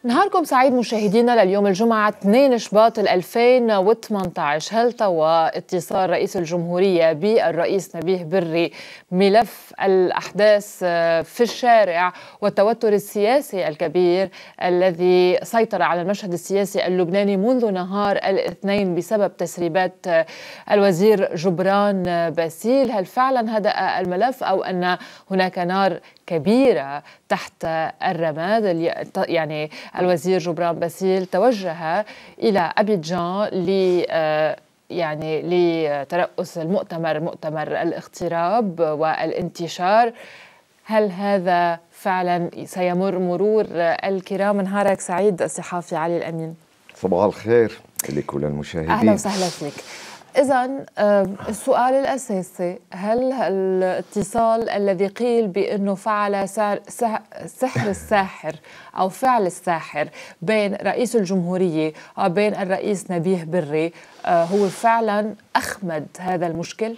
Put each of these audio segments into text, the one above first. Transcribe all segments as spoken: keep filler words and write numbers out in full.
نهاركم سعيد مشاهدينا لليوم الجمعة اثنين شباط ألفين وثمانية عشر. هل توا اتصال رئيس الجمهورية بالرئيس نبيه بري ملف الأحداث في الشارع والتوتر السياسي الكبير الذي سيطر على المشهد السياسي اللبناني منذ نهار الاثنين بسبب تسريبات الوزير جبران باسيل؟ هل فعلا هدأ الملف أو أن هناك نار كبيرة تحت الرماد؟ يعني الوزير جبران باسيل توجه إلى أبيجان ل يعني لترأس المؤتمر مؤتمر الاغتراب والانتشار. هل هذا فعلا سيمر مرور الكرام؟ نهارك سعيد الصحافي علي الأمين. صباح الخير لكل المشاهدين. أهلا وسهلا فيك. إذن السؤال الأساسي، هل الاتصال الذي قيل بأنه فعل سحر الساحر أو فعل الساحر بين رئيس الجمهورية وبين الرئيس نبيه بري هو فعلا أخمد هذا المشكل؟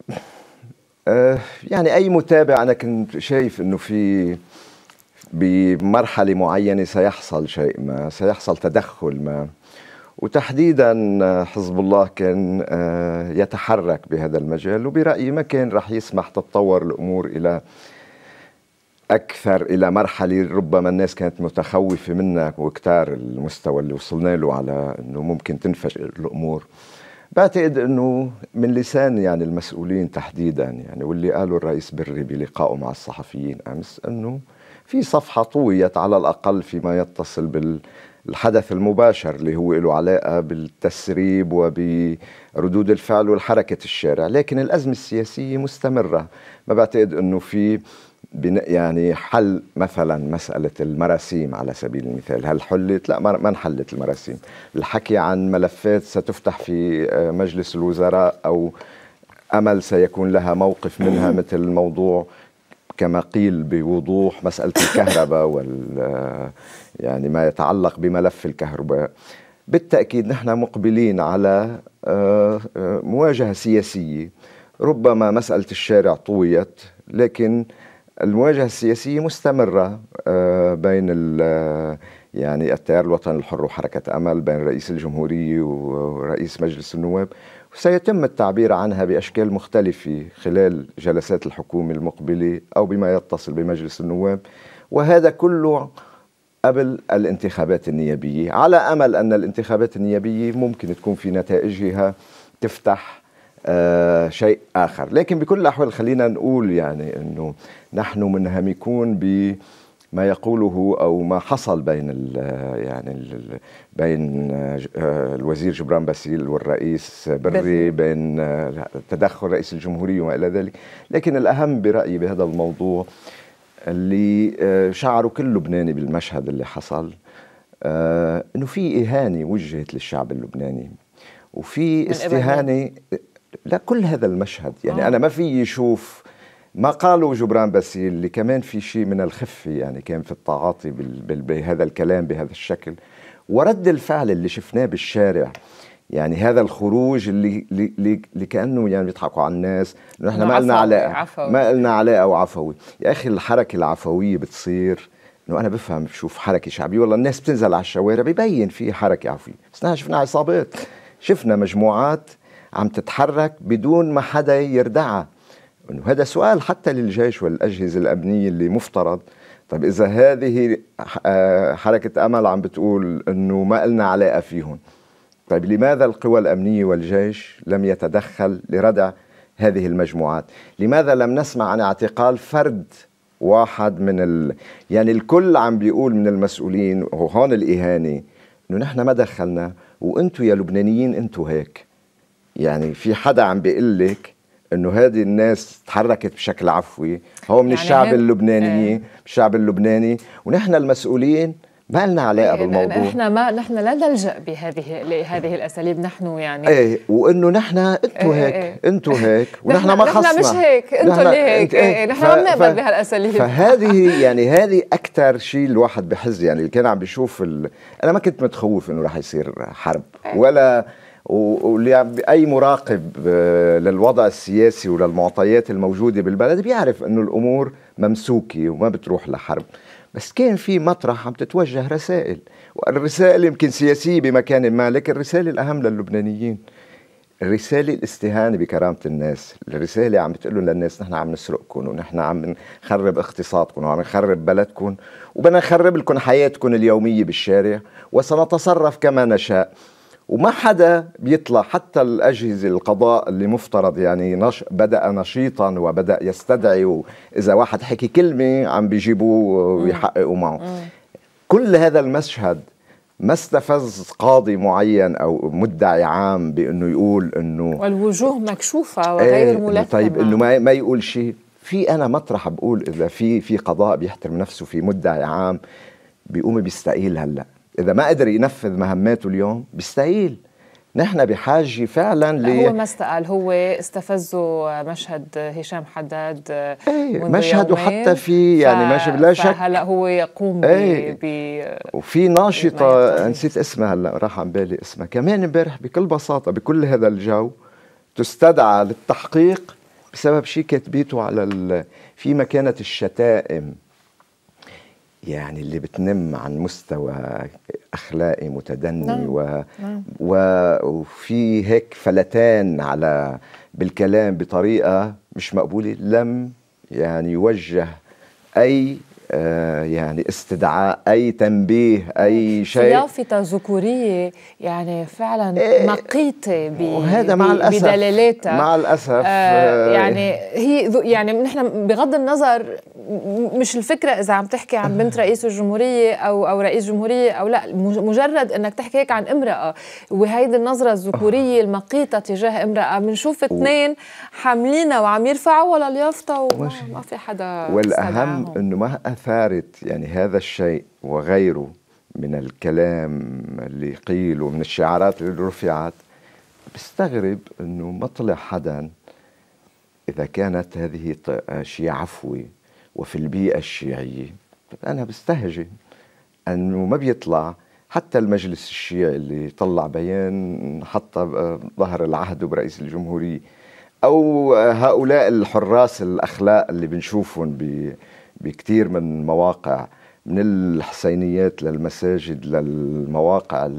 يعني أي متابع أنا كنت شايف أنه في بمرحلة معينة سيحصل شيء ما، سيحصل تدخل ما، وتحديدا حزب الله كان يتحرك بهذا المجال، وبرأيي ما كان رح يسمح تتطور الأمور إلى أكثر، إلى مرحلة ربما الناس كانت متخوفة منها وكتار المستوى اللي وصلنا له على أنه ممكن تنفجر الأمور. بعتقد أنه من لسان يعني المسؤولين تحديدا يعني واللي قالوا الرئيس بري بلقائه مع الصحفيين أمس أنه في صفحة طويت على الأقل فيما يتصل بال الحدث المباشر اللي هو له علاقة بالتسريب وبردود الفعل والحركة الشارع، لكن الأزمة السياسية مستمرة. ما بعتقد أنه في يعني حل مثلا مسألة المراسيم على سبيل المثال، هل حلت؟ لا، ما انحلت المراسيم. الحكي عن ملفات ستفتح في مجلس الوزراء أو أمل سيكون لها موقف منها، مثل الموضوع كما قيل بوضوح مسألة الكهرباء وال يعني ما يتعلق بملف الكهرباء. بالتأكيد نحن مقبلين على مواجهة سياسية، ربما مسألة الشارع طويت لكن المواجهة السياسية مستمرة بين يعني التيار الوطني الحر وحركة أمل، بين رئيس الجمهورية ورئيس مجلس النواب، وسيتم التعبير عنها بأشكال مختلفة خلال جلسات الحكومة المقبلة أو بما يتصل بمجلس النواب، وهذا كله قبل الانتخابات النيابية، على أمل أن الانتخابات النيابية ممكن تكون في نتائجها تفتح آه شيء آخر. لكن بكل الأحوال خلينا نقول يعني أنه نحن منهمكون بما يقوله أو ما حصل بين ال يعني ال بين آه الوزير جبران باسيل والرئيس بري، بين آه تدخل رئيس الجمهورية وما إلى ذلك. لكن الأهم برأيي بهذا الموضوع اللي شعروا كل لبناني بالمشهد اللي حصل، آه انه في اهانه وجهت للشعب اللبناني وفي استهانه. لا، كل هذا المشهد يعني آه. انا ما في يشوف ما قالوا جبران باسيل اللي كمان في شيء من الخفه، يعني كان في التعاطي بهذا الكلام بهذا الشكل، ورد الفعل اللي شفناه بالشارع، يعني هذا الخروج اللي اللي, اللي كأنه يعني بيضحكوا على الناس انه احنا ما لنا علاقه، ما لنا علاقه وعفوي. يا اخي الحركه العفويه بتصير انه انا بفهم بشوف حركه شعبيه والله الناس بتنزل على الشوارع ببين في حركه عفويه، بس نحن شفنا عصابات، شفنا مجموعات عم تتحرك بدون ما حدا يردعها. انه هذا سؤال حتى للجيش والاجهزه الامنيه اللي مفترض، طيب اذا هذه حركه امل عم بتقول انه ما لنا علاقه فيهم، طيب لماذا القوى الأمنية والجيش لم يتدخل لردع هذه المجموعات؟ لماذا لم نسمع عن اعتقال فرد واحد من ال... يعني الكل عم بيقول من المسؤولين وهون الإهانة إنه نحن ما دخلنا وإنتوا يا لبنانيين إنتوا هيك. يعني في حدا عم بيقول لك إنه هذه الناس تحركت بشكل عفوي، هو من يعني الشعب اللبناني اه. الشعب اللبناني، ونحن المسؤولين ما لنا علاقه بالموضوع. نحن ما نحن لا نلجأ بهذه لهذه الاساليب، نحن يعني ايه، وانه نحن انتوا هيك ايه انتوا هيك ونحن ما خصنا، نحن مش هيك، انتوا اللي هيك، ايه نحن ما بنقبل بهالاساليب. فهذه يعني هذه اكثر شيء الواحد بحز، يعني اللي كان عم بيشوف ال... انا ما كنت متخوف انه راح يصير حرب ايه. ولا واللي اي مراقب للوضع السياسي وللمعطيات الموجوده بالبلد بيعرف انه الامور ممسوكه وما بتروح لحرب، بس كان في مطرح عم تتوجه رسائل، والرسائل يمكن سياسية بمكان ما، لكن الرسالة الأهم للبنانيين الرسالة الاستهانة بكرامة الناس، الرسالة عم بتقول للناس نحن عم نسرقكم ونحن عم نخرب اقتصادكم وعم نخرب بلدكم وبدنا نخرب لكم حياتكم اليومية بالشارع وسنتصرف كما نشاء. وما حدا بيطلع، حتى الأجهزة القضاء اللي مفترض يعني نش... بدأ نشيطا وبدأ يستدعي، وإذا واحد حكي كلمة عم بيجيبوه ويحققوا معه. كل هذا المشهد ما استفز قاضي معين أو مدعي عام بأنه يقول أنه والوجوه مكشوفة وغير ملثمة. طيب أنه ما, ما يقول شيء. في أنا مطرح بقول إذا في في قضاء بيحترم نفسه، في مدعي عام بيقوم بيستقيل هلأ، إذا ما قدر ينفذ مهماته اليوم بيستقيل. نحن بحاجة فعلا ل هو ما استقال، هو استفزوا مشهد هشام حداد ايه مشهد، وحتى في يعني ماشي بلا شك هلا هو يقوم ايه ب وفي ناشطة نسيت اسمها هلا، راح عن بالي اسمها كمان امبارح، بكل بساطة بكل هذا الجو تستدعى للتحقيق بسبب شيء كاتبيته على ال... في مكانة الشتائم يعني اللي بتنم عن مستوى أخلاقي متدني. نعم. و... نعم. و... وفي هيك فلتان على بالكلام بطريقة مش مقبولة، لم يعني يوجه أي آه يعني استدعاء، أي تنبيه، أي شيء. لافتة ذكورية يعني فعلا إيه مقيتة ب... وهذا مع الأسف بدلالاتها مع الأسف آه يعني هي يعني نحن بغض النظر مش الفكرة إذا عم تحكي عن بنت رئيس الجمهورية أو أو رئيس جمهورية أو لا، مجرد إنك تحكي هيك عن امرأة وهيدي النظرة الذكورية المقيتة تجاه امرأة، بنشوف اثنين حاملينها وعم يرفعوا ولا اليافطة وما في حدا. والأهم إنه ما أثارت يعني هذا الشيء وغيره من الكلام اللي قيل ومن الشعارات اللي رفعت. بستغرب إنه ما طلع حدا إذا كانت هذه شيء عفوي وفي البيئة الشيعية. أنا بستهجن أنه ما بيطلع حتى المجلس الشيعي اللي طلع بيان حتى ظهر العهد برئيس الجمهورية، أو هؤلاء الحراس الأخلاق اللي بنشوفهم بكتير من مواقع، من الحسينيات للمساجد للمواقع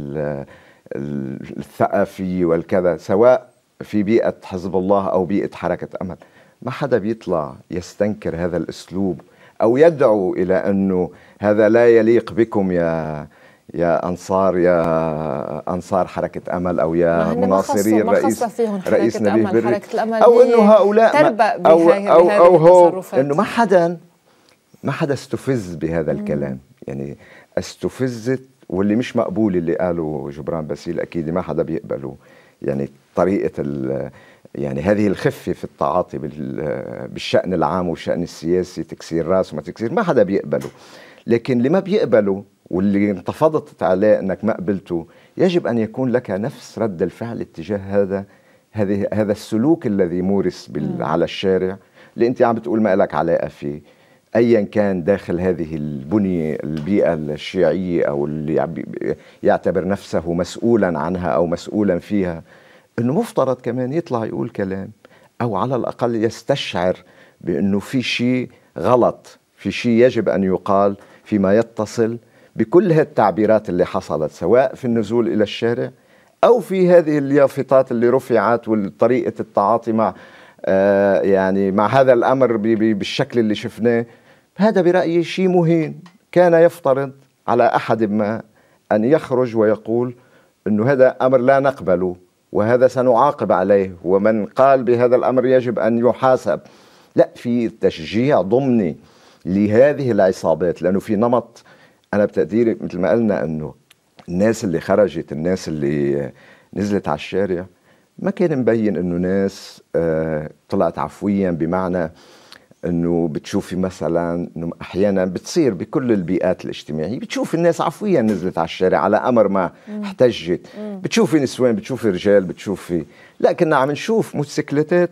الثقافية والكذا، سواء في بيئة حزب الله أو بيئة حركة أمل. ما حدا بيطلع يستنكر هذا الأسلوب أو يدعو إلى أنه هذا لا يليق بكم يا يا أنصار يا أنصار حركة أمل أو يا مناصري الرئيس رئيس نبيه بري، أو أنه هؤلاء أو أو أو هو أنه ما حدا ما حدا استفز بهذا الكلام. يعني استفزت، واللي مش مقبول اللي قاله جبران باسيل أكيد ما حدا بيقبله. يعني طريقة يعني هذه الخفة في التعاطي بالشأن العام والشأن السياسي، تكسير راس وما تكسير، ما حدا بيقبله. لكن اللي ما بيقبله واللي انتفضت عليه انك ما قبلته، يجب ان يكون لك نفس رد الفعل اتجاه هذا هذه هذا السلوك الذي مورس على الشارع، اللي انت عم بتقول ما لك علاقه فيه، ايا كان داخل هذه البنيه البيئه الشيعيه او اللي يعتبر نفسه مسؤولا عنها او مسؤولا فيها، انه مفترض كمان يطلع يقول كلام او على الاقل يستشعر بانه في شيء غلط، في شيء يجب ان يقال فيما يتصل بكل هالتعبيرات اللي حصلت، سواء في النزول إلى الشارع أو في هذه اليافطات اللي رفعت وطريقة التعاطي مع آه يعني مع هذا الأمر بالشكل اللي شفناه. هذا برأيي شيء مهين. كان يفترض على أحد ما أن يخرج ويقول أنه هذا أمر لا نقبله وهذا سنعاقب عليه، ومن قال بهذا الأمر يجب أن يحاسب. لا، في تشجيع ضمني لهذه العصابات، لأنه في نمط. أنا بتقديري مثل ما قلنا أنه الناس اللي خرجت، الناس اللي نزلت على الشارع، ما كان مبين أنه ناس آه طلعت عفويا، بمعنى أنه بتشوفي مثلا أنه أحيانا بتصير بكل البيئات الاجتماعية، بتشوفي الناس عفويا نزلت على الشارع على أمر ما احتجت، بتشوفي نسوان، بتشوفي رجال، بتشوفي، لكننا عم نشوف موتوسيكلتات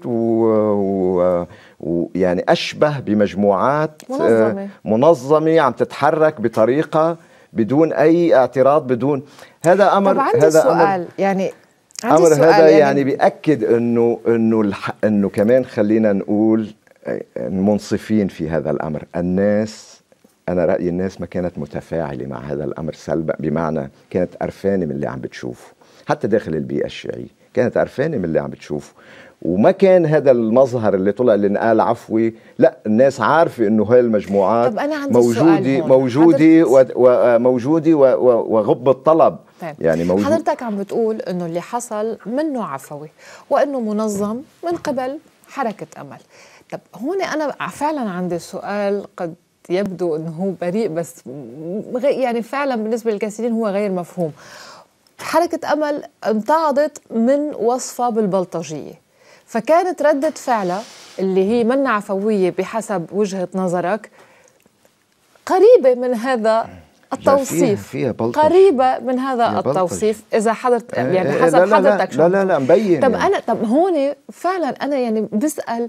ويعني أشبه بمجموعات منظمة. منظمة عم تتحرك بطريقة بدون أي اعتراض، بدون هذا أمر. طب عندي هذا سؤال أمر يعني عندي أمر سؤال هذا يعني, يعني بيأكد إنه إنه الح... إنه كمان خلينا نقول منصفين في هذا الأمر. الناس أنا رأيي الناس ما كانت متفاعلة مع هذا الأمر سلبا، بمعنى كانت قرفانة من اللي عم بتشوفه، حتى داخل البيئة الشيعية كانت قرفانة من اللي عم بتشوفه. وما كان هذا المظهر اللي طلع اللي انقال عفوي، لا الناس عارفة انه هاي المجموعات طب أنا عندي موجودة موجودة وموجودة وغب الطلب. طيب. يعني موجود. حضرتك عم بتقول انه اللي حصل منه عفوي وانه منظم من قبل حركة أمل. طب هون انا فعلا عندي سؤال قد يبدو انه هو بريء، بس يعني فعلا بالنسبة للكثيرين هو غير مفهوم. حركة أمل امتعضت من وصفة بالبلطجية، فكانت ردة فعلها اللي هي من عفوية بحسب وجهة نظرك قريبة من هذا التوصيف، فيها فيها قريبة من هذا التوصيف إذا حضرت يعني حسب لا حضرتك شو لا لا لا مبين. طب يعني. أنا طب هون فعلا أنا يعني بسأل،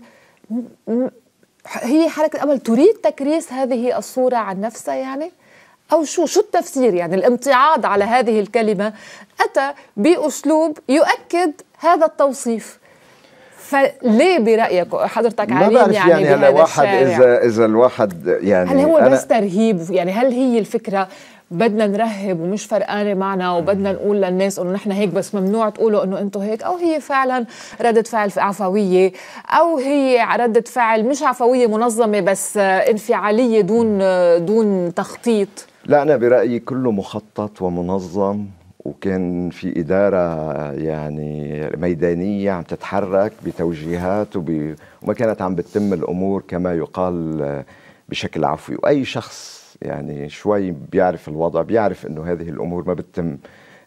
هي حركة أمل تريد تكريس هذه الصورة عن نفسها يعني؟ أو شو شو التفسير؟ يعني الامتعاض على هذه الكلمة أتى بأسلوب يؤكد هذا التوصيف، فليه برأيك حضرتك عليم يعني, يعني بهذا هلا واحد الشارع؟ إذا إذا الواحد يعني هل هو أنا بس ترهيب؟ يعني هل هي الفكرة بدنا نرهب ومش فرقانة معنا وبدنا نقول للناس انه نحن هيك بس ممنوع تقولوا انه انتم هيك، او هي فعلا ردة فعل عفوية، او هي ردة فعل مش عفوية منظمة بس انفعالية دون دون تخطيط؟ لا أنا برأيي كله مخطط ومنظم، وكان في إدارة يعني ميدانية عم تتحرك بتوجيهات وب... وما كانت عم بتتم الأمور كما يقال بشكل عفوي. وأي شخص يعني شوي بيعرف الوضع بيعرف أنه هذه الأمور ما بتتم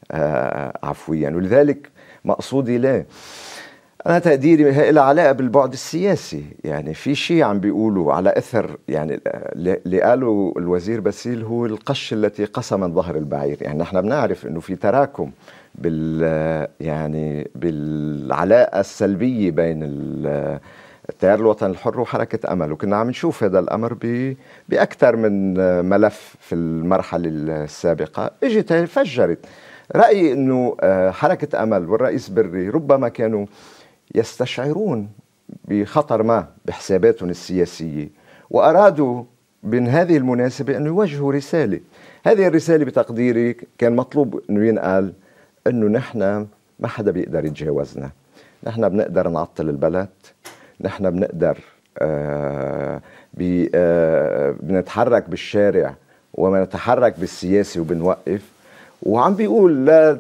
عفويا. ولذلك مقصودي ليه أنا تقديري هي لها علاقة بالبعد السياسي. يعني في شيء عم بيقولوا على أثر، يعني اللي قاله الوزير باسيل هو القش التي قسم من ظهر البعير. يعني نحن بنعرف إنه في تراكم بال يعني بالعلاقة السلبية بين التيار الوطني الحر وحركة أمل، وكنا عم نشوف هذا الأمر بأكثر من ملف في المرحلة السابقة. اجت فجرت. رأيي إنه حركة أمل والرئيس بري ربما كانوا يستشعرون بخطر ما بحساباتهم السياسية، وأرادوا من هذه المناسبة أن يوجهوا رسالة. هذه الرسالة بتقديري كان مطلوب أنه ينقال أنه نحن ما حدا بيقدر يتجاوزنا، نحن بنقدر نعطل البلد، نحن بنقدر آه بي آه بنتحرك بالشارع ونتحرك بالسياسي وبنوقف. وعم بيقول لا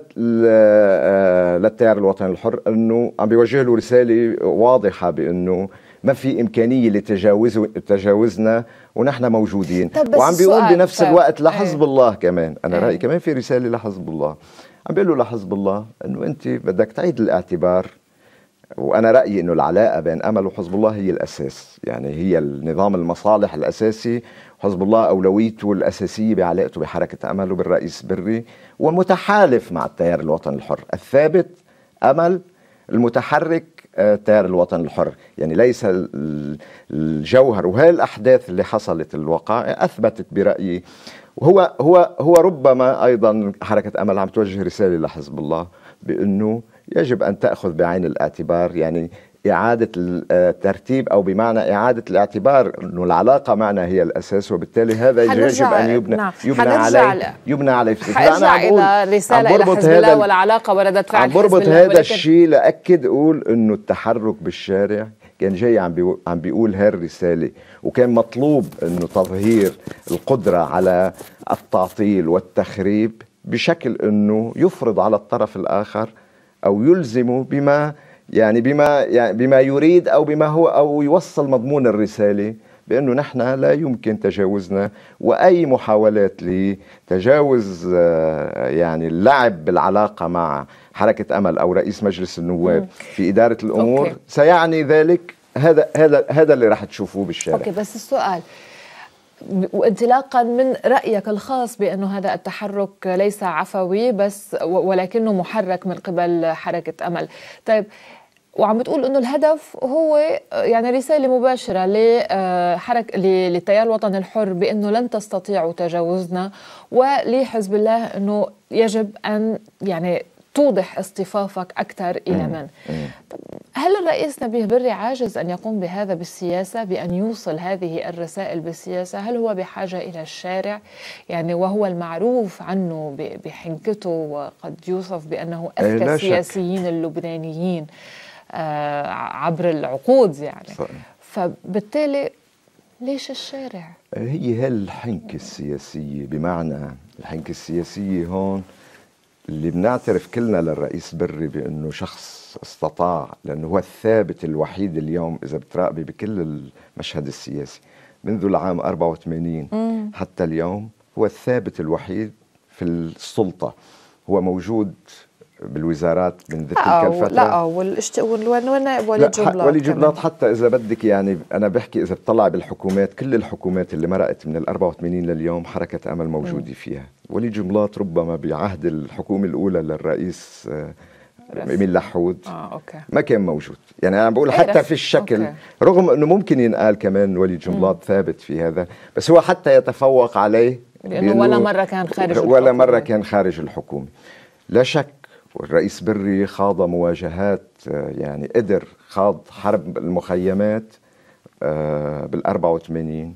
للتيار الوطني الحر انه عم بيوجه له رساله واضحه بانه ما في امكانيه لتجاوز تجاوزنا ونحن موجودين. وعم بيقول بنفس الوقت لحزب الله كمان، انا رايي كمان في رساله لحزب الله، عم بيقول له لحزب الله انه انت بدك تعيد الاعتبار. وانا رايي انه العلاقه بين امل وحزب الله هي الاساس، يعني هي النظام المصالح الاساسي. حزب الله اولويته الاساسيه بعلاقته بحركه امل وبالرئيس بري، ومتحالف مع التيار الوطني الحر. الثابت امل، المتحرك التيار الوطني الحر. يعني ليس الجوهر. وهي الاحداث اللي حصلت الوقائع اثبتت برايي. وهو هو هو ربما ايضا حركه امل عم توجه رساله لحزب الله بانه يجب أن تأخذ بعين الاعتبار يعني إعادة الترتيب، أو بمعنى إعادة الاعتبار أنه العلاقة معنا هي الأساس، وبالتالي هذا يجب أن يبنى نعم. يبنى عليه يبنى عليه. حرجع إلى رسالة إلى حزب الله والعلاقة وردة فعل عم بربط هذا الشيء لأكد أقول أنه التحرك بالشارع كان جاي عم بيقول عم بيقول هالرسالة، وكان مطلوب أنه تظهير القدرة على التعطيل والتخريب بشكل أنه يفرض على الطرف الآخر أو يلزمه بما يعني بما يعني بما يريد أو بما هو، أو يوصل مضمون الرسالة بأنه نحن لا يمكن تجاوزنا. وأي محاولات لتجاوز يعني اللعب بالعلاقة مع حركة أمل أو رئيس مجلس النواب في إدارة الأمور أوكي. سيعني ذلك هذا هذا هذا اللي راح تشوفوه بالشارع. أوكي، بس السؤال وانطلاقا من رأيك الخاص بأنه هذا التحرك ليس عفوي بس ولكنه محرك من قبل حركة أمل، طيب وعم بتقول أنه الهدف هو يعني رسالة مباشرة لحركة للتيار الوطني الحر بأنه لن تستطيعوا تجاوزنا، ولحزب الله أنه يجب أن يعني توضح اصطفافك أكثر إلى من. طب هل الرئيس نبيه بري عاجز أن يقوم بهذا بالسياسة، بأن يوصل هذه الرسائل بالسياسة؟ هل هو بحاجة إلى الشارع يعني، وهو المعروف عنه بحنكته وقد يوصف بأنه أذكى السياسيين اللبنانيين عبر العقود يعني؟ فبالتالي ليش الشارع؟ هي هالحنكة السياسية، بمعنى الحنكة السياسية هون اللي بنعترف كلنا للرئيس بري بأنه شخص استطاع، لأنه هو الثابت الوحيد اليوم إذا بتراقبي بكل المشهد السياسي منذ العام أربعة وثمانين مم. حتى اليوم، هو الثابت الوحيد في السلطة، هو موجود بالوزارات من تلك الفترة. لا والاشت... والنائب وليد جبلاط وليد جبلاط حتى إذا بدك يعني، أنا بحكي إذا بطلع بالحكومات، كل الحكومات اللي مرقت من ال أربعة وثمانين لليوم حركة أمل موجودة فيها. وليد جبلاط ربما بعهد الحكومة الأولى للرئيس إميل لحود آه، أوكي. ما كان موجود، يعني أنا بقول حتى في الشكل أوكي. رغم أنه ممكن ينقال كمان وليد جبلاط ثابت في هذا، بس هو حتى يتفوق عليه لأنه ولا مرة كان خارج الحكومة، ولا مرة كان خارج الحكومة. لا شك والرئيس بري خاض مواجهات، يعني قدر خاض حرب المخيمات بال أربعة وثمانين،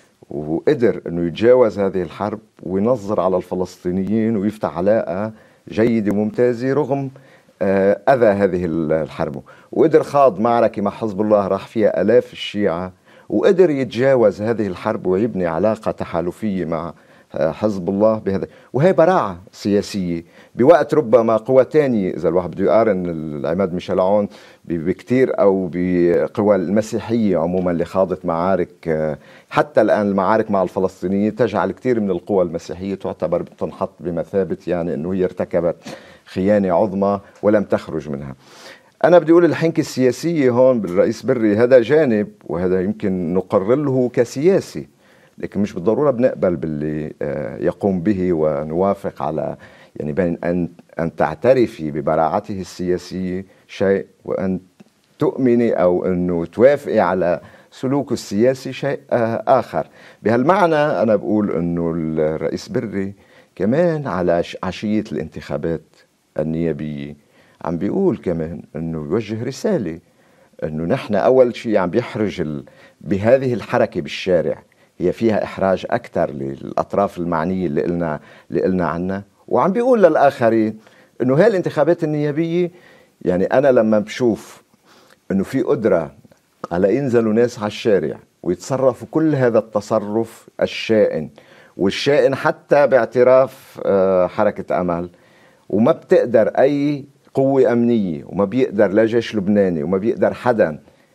وقدر انه يتجاوز هذه الحرب وينظر على الفلسطينيين ويفتح علاقة جيدة وممتازة رغم اذى هذه الحرب، وقدر خاض معركة مع حزب الله راح فيها الاف الشيعة، وقدر يتجاوز هذه الحرب ويبني علاقة تحالفية مع حزب الله بهذا. وهي براعة سياسية بوقت ربما قوى تانية، إذا الواحد بده يقارن العماد ميشيل عون بكتير أو بقوى المسيحية عموما اللي خاضت معارك، حتى الآن المعارك مع الفلسطينيين تجعل كتير من القوى المسيحية تعتبر تنحط بمثابة يعني أنه هي ارتكبت خيانة عظمى ولم تخرج منها. أنا بدي أقول الحنكة السياسية هون بالرئيس بري هذا جانب، وهذا يمكن نقرر له كسياسي، لكن مش بالضرورة بنقبل باللي يقوم به ونوافق على، يعني بين أن أن تعترفي ببراعته السياسية شيء، وأن تؤمني أو أنه توافقي على سلوكه السياسي شيء آخر. بهالمعنى أنا بقول أنه الرئيس بري كمان على عشية الانتخابات النيابية عم بيقول كمان أنه يوجه رسالة أنه نحن أول شيء عم بيحرج بهذه الحركة بالشارع، هي فيها إحراج أكثر للأطراف المعنية اللي قلنا اللي قلنا عنها، وعم بيقول للآخرين إنه هاي الانتخابات النيابية، يعني أنا لما بشوف إنه في قدرة على ينزلوا ناس على الشارع ويتصرفوا كل هذا التصرف الشائن، والشائن حتى باعتراف حركة أمل، وما بتقدر أي قوة أمنية وما بيقدر لا جيش لبناني وما بيقدر حدا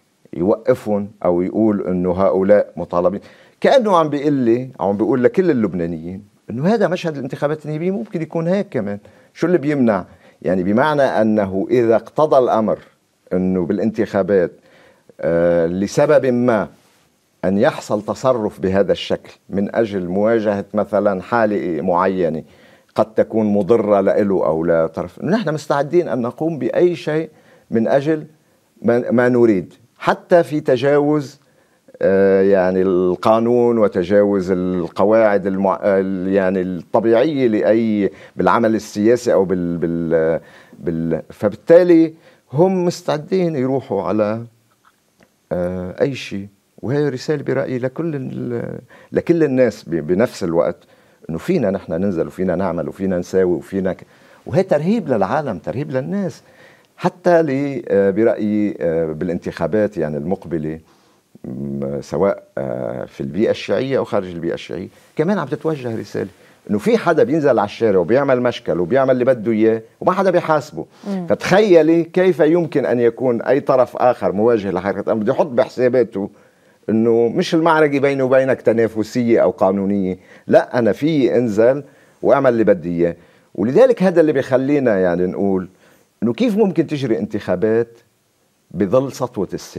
يوقفهم أو يقول إنه هؤلاء مطالبين، كأنه عم بيقول لي أو عم بيقول لكل اللبنانيين إنه هذا مشهد الانتخابات النيابية ممكن يكون هيك كمان. شو اللي بيمنع؟ يعني بمعنى أنه إذا اقتضى الأمر أنه بالانتخابات آه لسبب ما أن يحصل تصرف بهذا الشكل من أجل مواجهة مثلا حالة معينة قد تكون مضرة له أو لا طرف، نحن مستعدين أن نقوم بأي شيء من أجل ما نريد، حتى في تجاوز يعني القانون وتجاوز القواعد المع... يعني الطبيعية لأي بالعمل السياسي أو بال... بال... بال... فبالتالي هم مستعدين يروحوا على أي شيء. وهي رسالة برأيي لكل ال... لكل الناس بنفس الوقت، إنه فينا نحن ننزل وفينا نعمل وفينا نساوي وفينا ك... وهي ترهيب للعالم، ترهيب للناس، حتى لي برأيي بالانتخابات يعني المقبلة، سواء في البيئة الشيعية أو خارج البيئة الشيعية، كمان عم تتوجه رسالة إنه في حدا بينزل على الشارع وبيعمل مشكل وبيعمل اللي بده إياه وما حدا بيحاسبه. مم. فتخيلي كيف يمكن أن يكون أي طرف آخر مواجه لحركة أمل بده يحط بحساباته إنه مش المعركة بيني وبينك تنافسية أو قانونية، لا أنا في انزل وأعمل اللي بدي إياه. ولذلك هذا اللي بيخلينا يعني نقول إنه كيف ممكن تجري انتخابات بظل سطوة السلاح.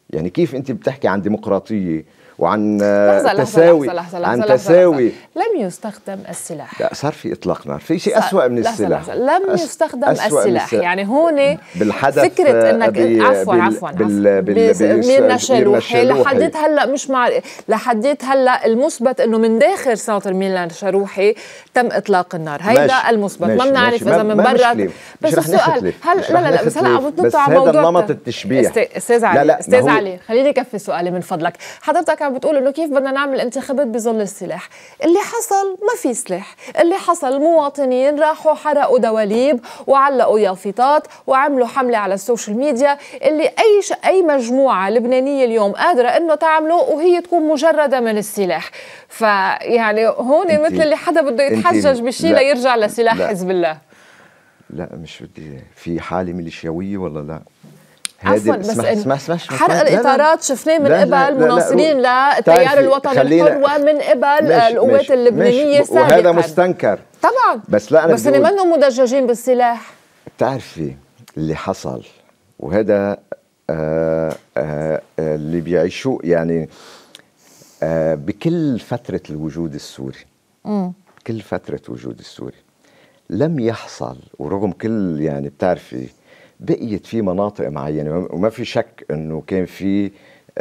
يعني كيف انت بتحكي عن ديمقراطيه وعن لحظة تساوي لحظة لحظة لحظة عن لحظة تساوي لحظة. لم يستخدم السلاح. لا صار في اطلاق نار، في شيء اسوء من لحظة السلاح. لحظة. لم أس... يستخدم أسوأ السلاح، يعني هون بالحدث فكرة انك بي... عفوا بال... عفوا بال... بال... بال... ميرنا شالوحي لحديت هلا مش مع لحديت هلا المثبت انه من داخل سنتر ميرنا شالوحي تم اطلاق النار، هيدا المثبت. ما بنعرف اذا من برا، بس السؤال هل لا لا لا بس هلا عم بتنطوا على موضوع، بس هذا نمط التشبيه. استاذ علي، لا لا استاذ علي خليني كفي سؤالي من فضلك. حضرتك عم بتقول انه كيف بدنا نعمل انتخابات بظل السلاح؟ اللي حصل ما في سلاح، اللي حصل مواطنين راحوا حرقوا دواليب وعلقوا يافطات وعملوا حملة على السوشيال ميديا، اللي اي ش... اي مجموعة لبنانية اليوم قادرة انه تعمله وهي تكون مجردة من السلاح. فيعني هون مثل اللي حدا بده يتحجج بشيء ليرجع لسلاح لا حزب الله. لا مش بدي في حالة ميليشياوية ولا لا؟ عفوا بس اسمح اسمح اسمح حرق الاطارات شفناه من قبل مناصرين للتيار الوطني الحر ومن قبل القوات اللبنانيه سابقا، وهذا مستنكر طبعا. بس لا أنا بس اللي منهم مدججين بالسلاح. بتعرفي اللي حصل، وهذا آه آه اللي بيعيشوه يعني آه بكل فتره الوجود السوري، م. كل فتره وجود السوري لم يحصل، ورغم كل يعني بتعرفي بقيت في مناطق معينة وما في شك أنه كان في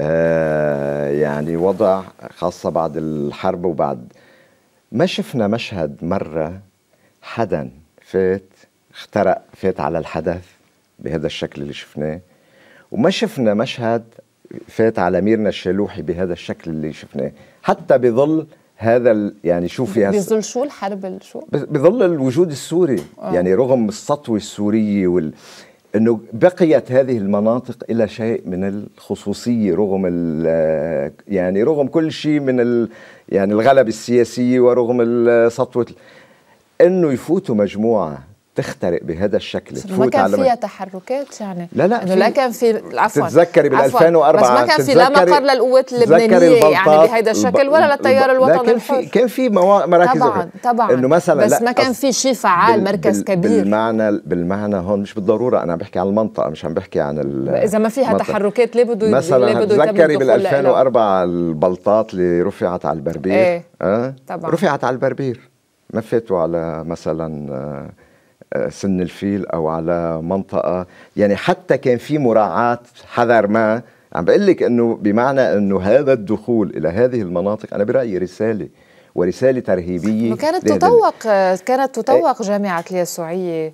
آه يعني وضع خاصة بعد الحرب، وبعد ما شفنا مشهد مرة حدا فات اخترق فات على الحدث بهذا الشكل اللي شفناه، وما شفنا مشهد فات على ميرنا الشالوحي بهذا الشكل اللي شفناه، حتى بظل هذا يعني شوفي بظل شو الحرب شو بظل الوجود السوري. أوه. يعني رغم السطوة السورية وال انه بقيت هذه المناطق الى شيء من الخصوصيه، رغم يعني رغم كل شيء من ال يعني الغلبة السياسية، ورغم السطوة انه يفوتوا مجموعه تخترق بهذا الشكل. ما كان فيها تحركات يعني؟ لا لا انه لا كان في عفوا تتذكري بال ألفين وأربعة بس ما كان في لا مقر للقوات اللبنانيه يعني بهذا الشكل ولا للتيار الوطني الحر. كان في مراكز طبعا طبعا انه مثلا بس ما كان في شيء فعال مركز بال كبير بالمعنى بالمعنى هون مش بالضروره، انا بحكي عن المنطقه مش عم بحكي عن اذا ما فيها المنطقة. تحركات ليه بده مثلا تتذكري بال ألفين وأربعة البلطات اللي رفعت على البربير. ايه أه؟ طبعا رفعت على البربير، ما فاتوا على مثلا سن الفيل او على منطقه، يعني حتى كان في مراعاه حذر. ما عم بقول لك انه بمعنى انه هذا الدخول الى هذه المناطق انا برايي رساله ورساله ترهيبيه. كانت تطوق كانت تطوق جامعه اليسوعيه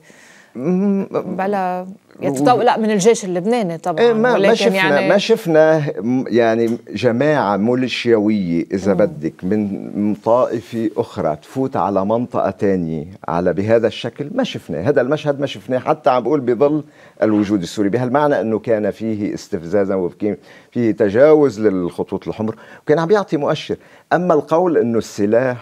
بلا يتطوق لا من الجيش اللبناني طبعا. ما, ما شفنا يعني ما شفنا يعني جماعه ميليشياويه اذا بدك من طائفه اخرى تفوت على منطقه ثانيه على بهذا الشكل، ما شفنا هذا المشهد، ما شفناه حتى عم بقول بظل الوجود السوري، بهالمعنى انه كان فيه استفزازا وكان فيه تجاوز للخطوط الحمر وكان عم بيعطي مؤشر. اما القول انه السلاح،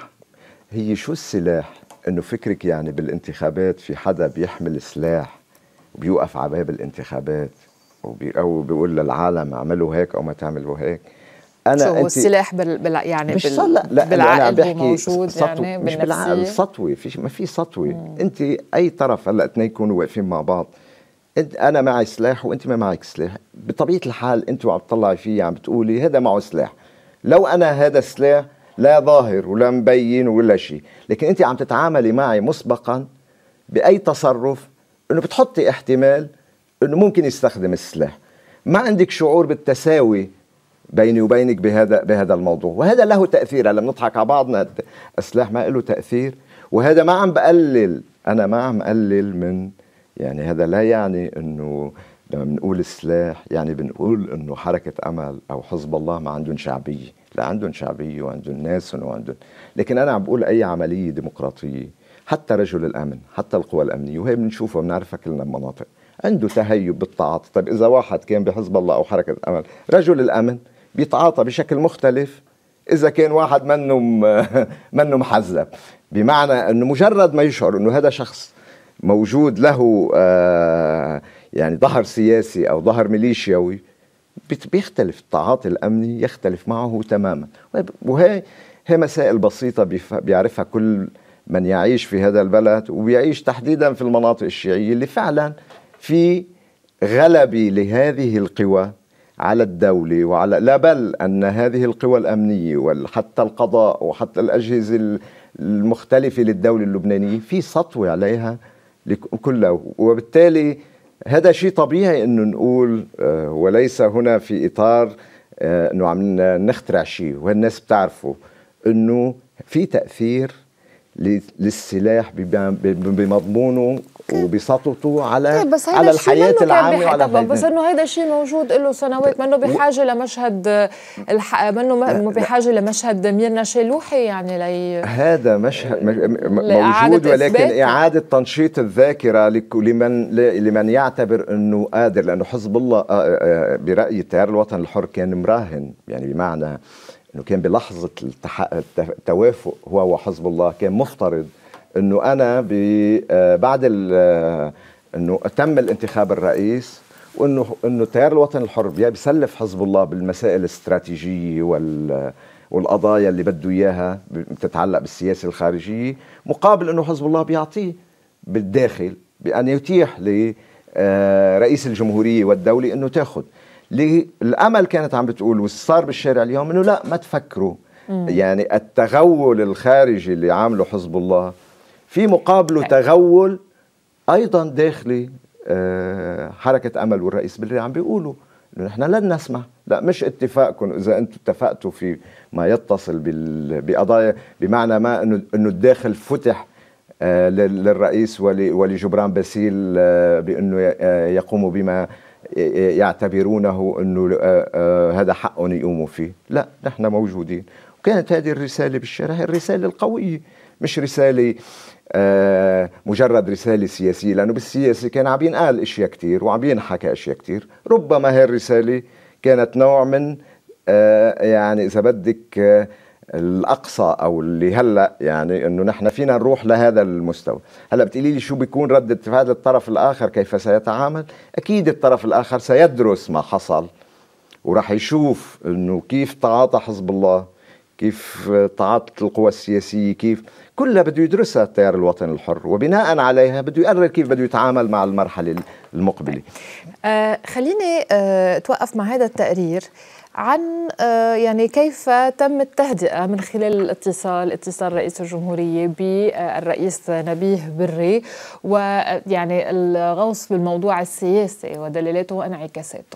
هي شو السلاح؟ انه فكرك يعني بالانتخابات في حدا بيحمل سلاح وبيوقف على باب الانتخابات وبي او بيقول للعالم اعملوا هيك او ما تعملوا هيك. انا شو هو السلاح بال... بال... يعني مش بال... لا لا بالعقل هو موجود سطو... يعني مش بالعقل سطوي، في ما في سطوي. انت اي طرف هلا اثنين يكونوا واقفين مع بعض، انت انا معي سلاح وانت ما معك سلاح، بطبيعه الحال انت وعم تطلعي فيه عم بتقولي هذا معه سلاح، لو انا هذا السلاح لا ظاهر ولا مبين ولا شيء، لكن انت عم تتعاملي معي مسبقا باي تصرف انه بتحطي احتمال انه ممكن يستخدم السلاح، ما عندك شعور بالتساوي بيني وبينك بهذا بهذا الموضوع، وهذا له تاثير. هلا بنضحك على بعضنا، السلاح ما له تاثير، وهذا ما عم بقلل، انا ما عم قلل من يعني هذا لا يعني انه لما بنقول السلاح يعني بنقول انه حركه امل او حزب الله ما عندهم شعبيه، لا عندهم شعبيه وعندهم ناس وعندهم، لكن انا عم بقول اي عمليه ديمقراطيه حتى رجل الامن حتى القوى الامنيه وهي بنشوفها بنعرفها كلنا بمناطق عنده تهيب بالتعاطي. طيب اذا واحد كان بحزب الله او حركه امل رجل الامن بيتعاطى بشكل مختلف اذا كان واحد منه منه محزب، بمعنى انه مجرد ما يشعر انه هذا شخص موجود له آه يعني ظهر سياسي او ظهر ميليشياوي بيختلف التعاطي الامني، يختلف معه تماما. وهي هي مسائل بسيطه بيعرفها كل من يعيش في هذا البلد وبيعيش تحديدا في المناطق الشيعيه اللي فعلا في غلبه لهذه القوى على الدولة وعلى لا بل أن هذه القوى الأمنية وحتى القضاء وحتى الأجهزة المختلفة للدولة اللبنانية في سطوة عليها كلها، وبالتالي هذا شيء طبيعي أنه نقول وليس هنا في إطار أنه عم نخترع شيء، والناس بتعرفوا أنه في تأثير للسلاح بمضمونه وبسطوته على بس على الحياة العامة وعلى طبعا، بس انه هذا الشيء موجود له سنوات، منه بحاجه لمشهد الح... منه بحاجه لمشهد ميرنا شلوحي يعني لي هذا مشهد موجود، ولكن إثبات. إعادة تنشيط الذاكرة لمن لمن يعتبر انه قادر، لانه حزب الله برأيي التيار الوطني الحر كان مراهن، يعني بمعنى انه كان بلحظة التوافق هو وحزب الله كان مفترض انه انا بعد انه تم الانتخاب الرئيس، وانه انه التيار الوطني الحر بيسلف حزب الله بالمسائل الاستراتيجيه وال والقضايا اللي بده اياها بتتعلق بالسياسه الخارجيه، مقابل انه حزب الله بيعطيه بالداخل بان يتيح لرئيس الجمهوريه والدوله انه تاخذ. الامل كانت عم بتقول وصار بالشارع اليوم انه لا ما تفكروا، يعني التغول الخارجي اللي عامله حزب الله في مقابله تغول ايضا داخلي. أه حركه امل والرئيس بري عم بيقولوا انه نحن لن نسمح، لا مش اتفاقكم اذا انتم اتفقتوا في ما يتصل بقضايا، بمعنى ما انه انه الداخل فتح أه للرئيس ولجبران باسيل أه بانه يقوموا بما يعتبرونه انه أه أه هذا حقهم يقوموا فيه، لا نحن موجودين. وكانت هذه الرساله بالشارع هي الرساله القويه، مش رساله آه مجرد رسالة سياسية، لأنه بالسياسة كان عم ينقال أشياء كتير وعم ينحكى أشياء كتير. ربما هاي الرسالة كانت نوع من آه يعني إذا بدك آه الأقصى أو اللي هلأ يعني أنه نحن فينا نروح لهذا المستوى. هلأ بتقولي لي شو بيكون ردة فعل الطرف الآخر، كيف سيتعامل؟ أكيد الطرف الآخر سيدرس ما حصل وراح يشوف أنه كيف تعاطى حزب الله، كيف تعاطت القوى السياسية، كيف كلها بده يدرسها التيار الوطني الحر، وبناء عليها بده يقرر كيف بده يتعامل مع المرحلة المقبلة. آه خليني آه توقف مع هذا التقرير عن آه يعني كيف تم التهدئة من خلال الاتصال اتصال رئيس الجمهورية بالرئيس نبيه بري، ويعني الغوص بالموضوع السياسي ودلالاته وانعكاساته.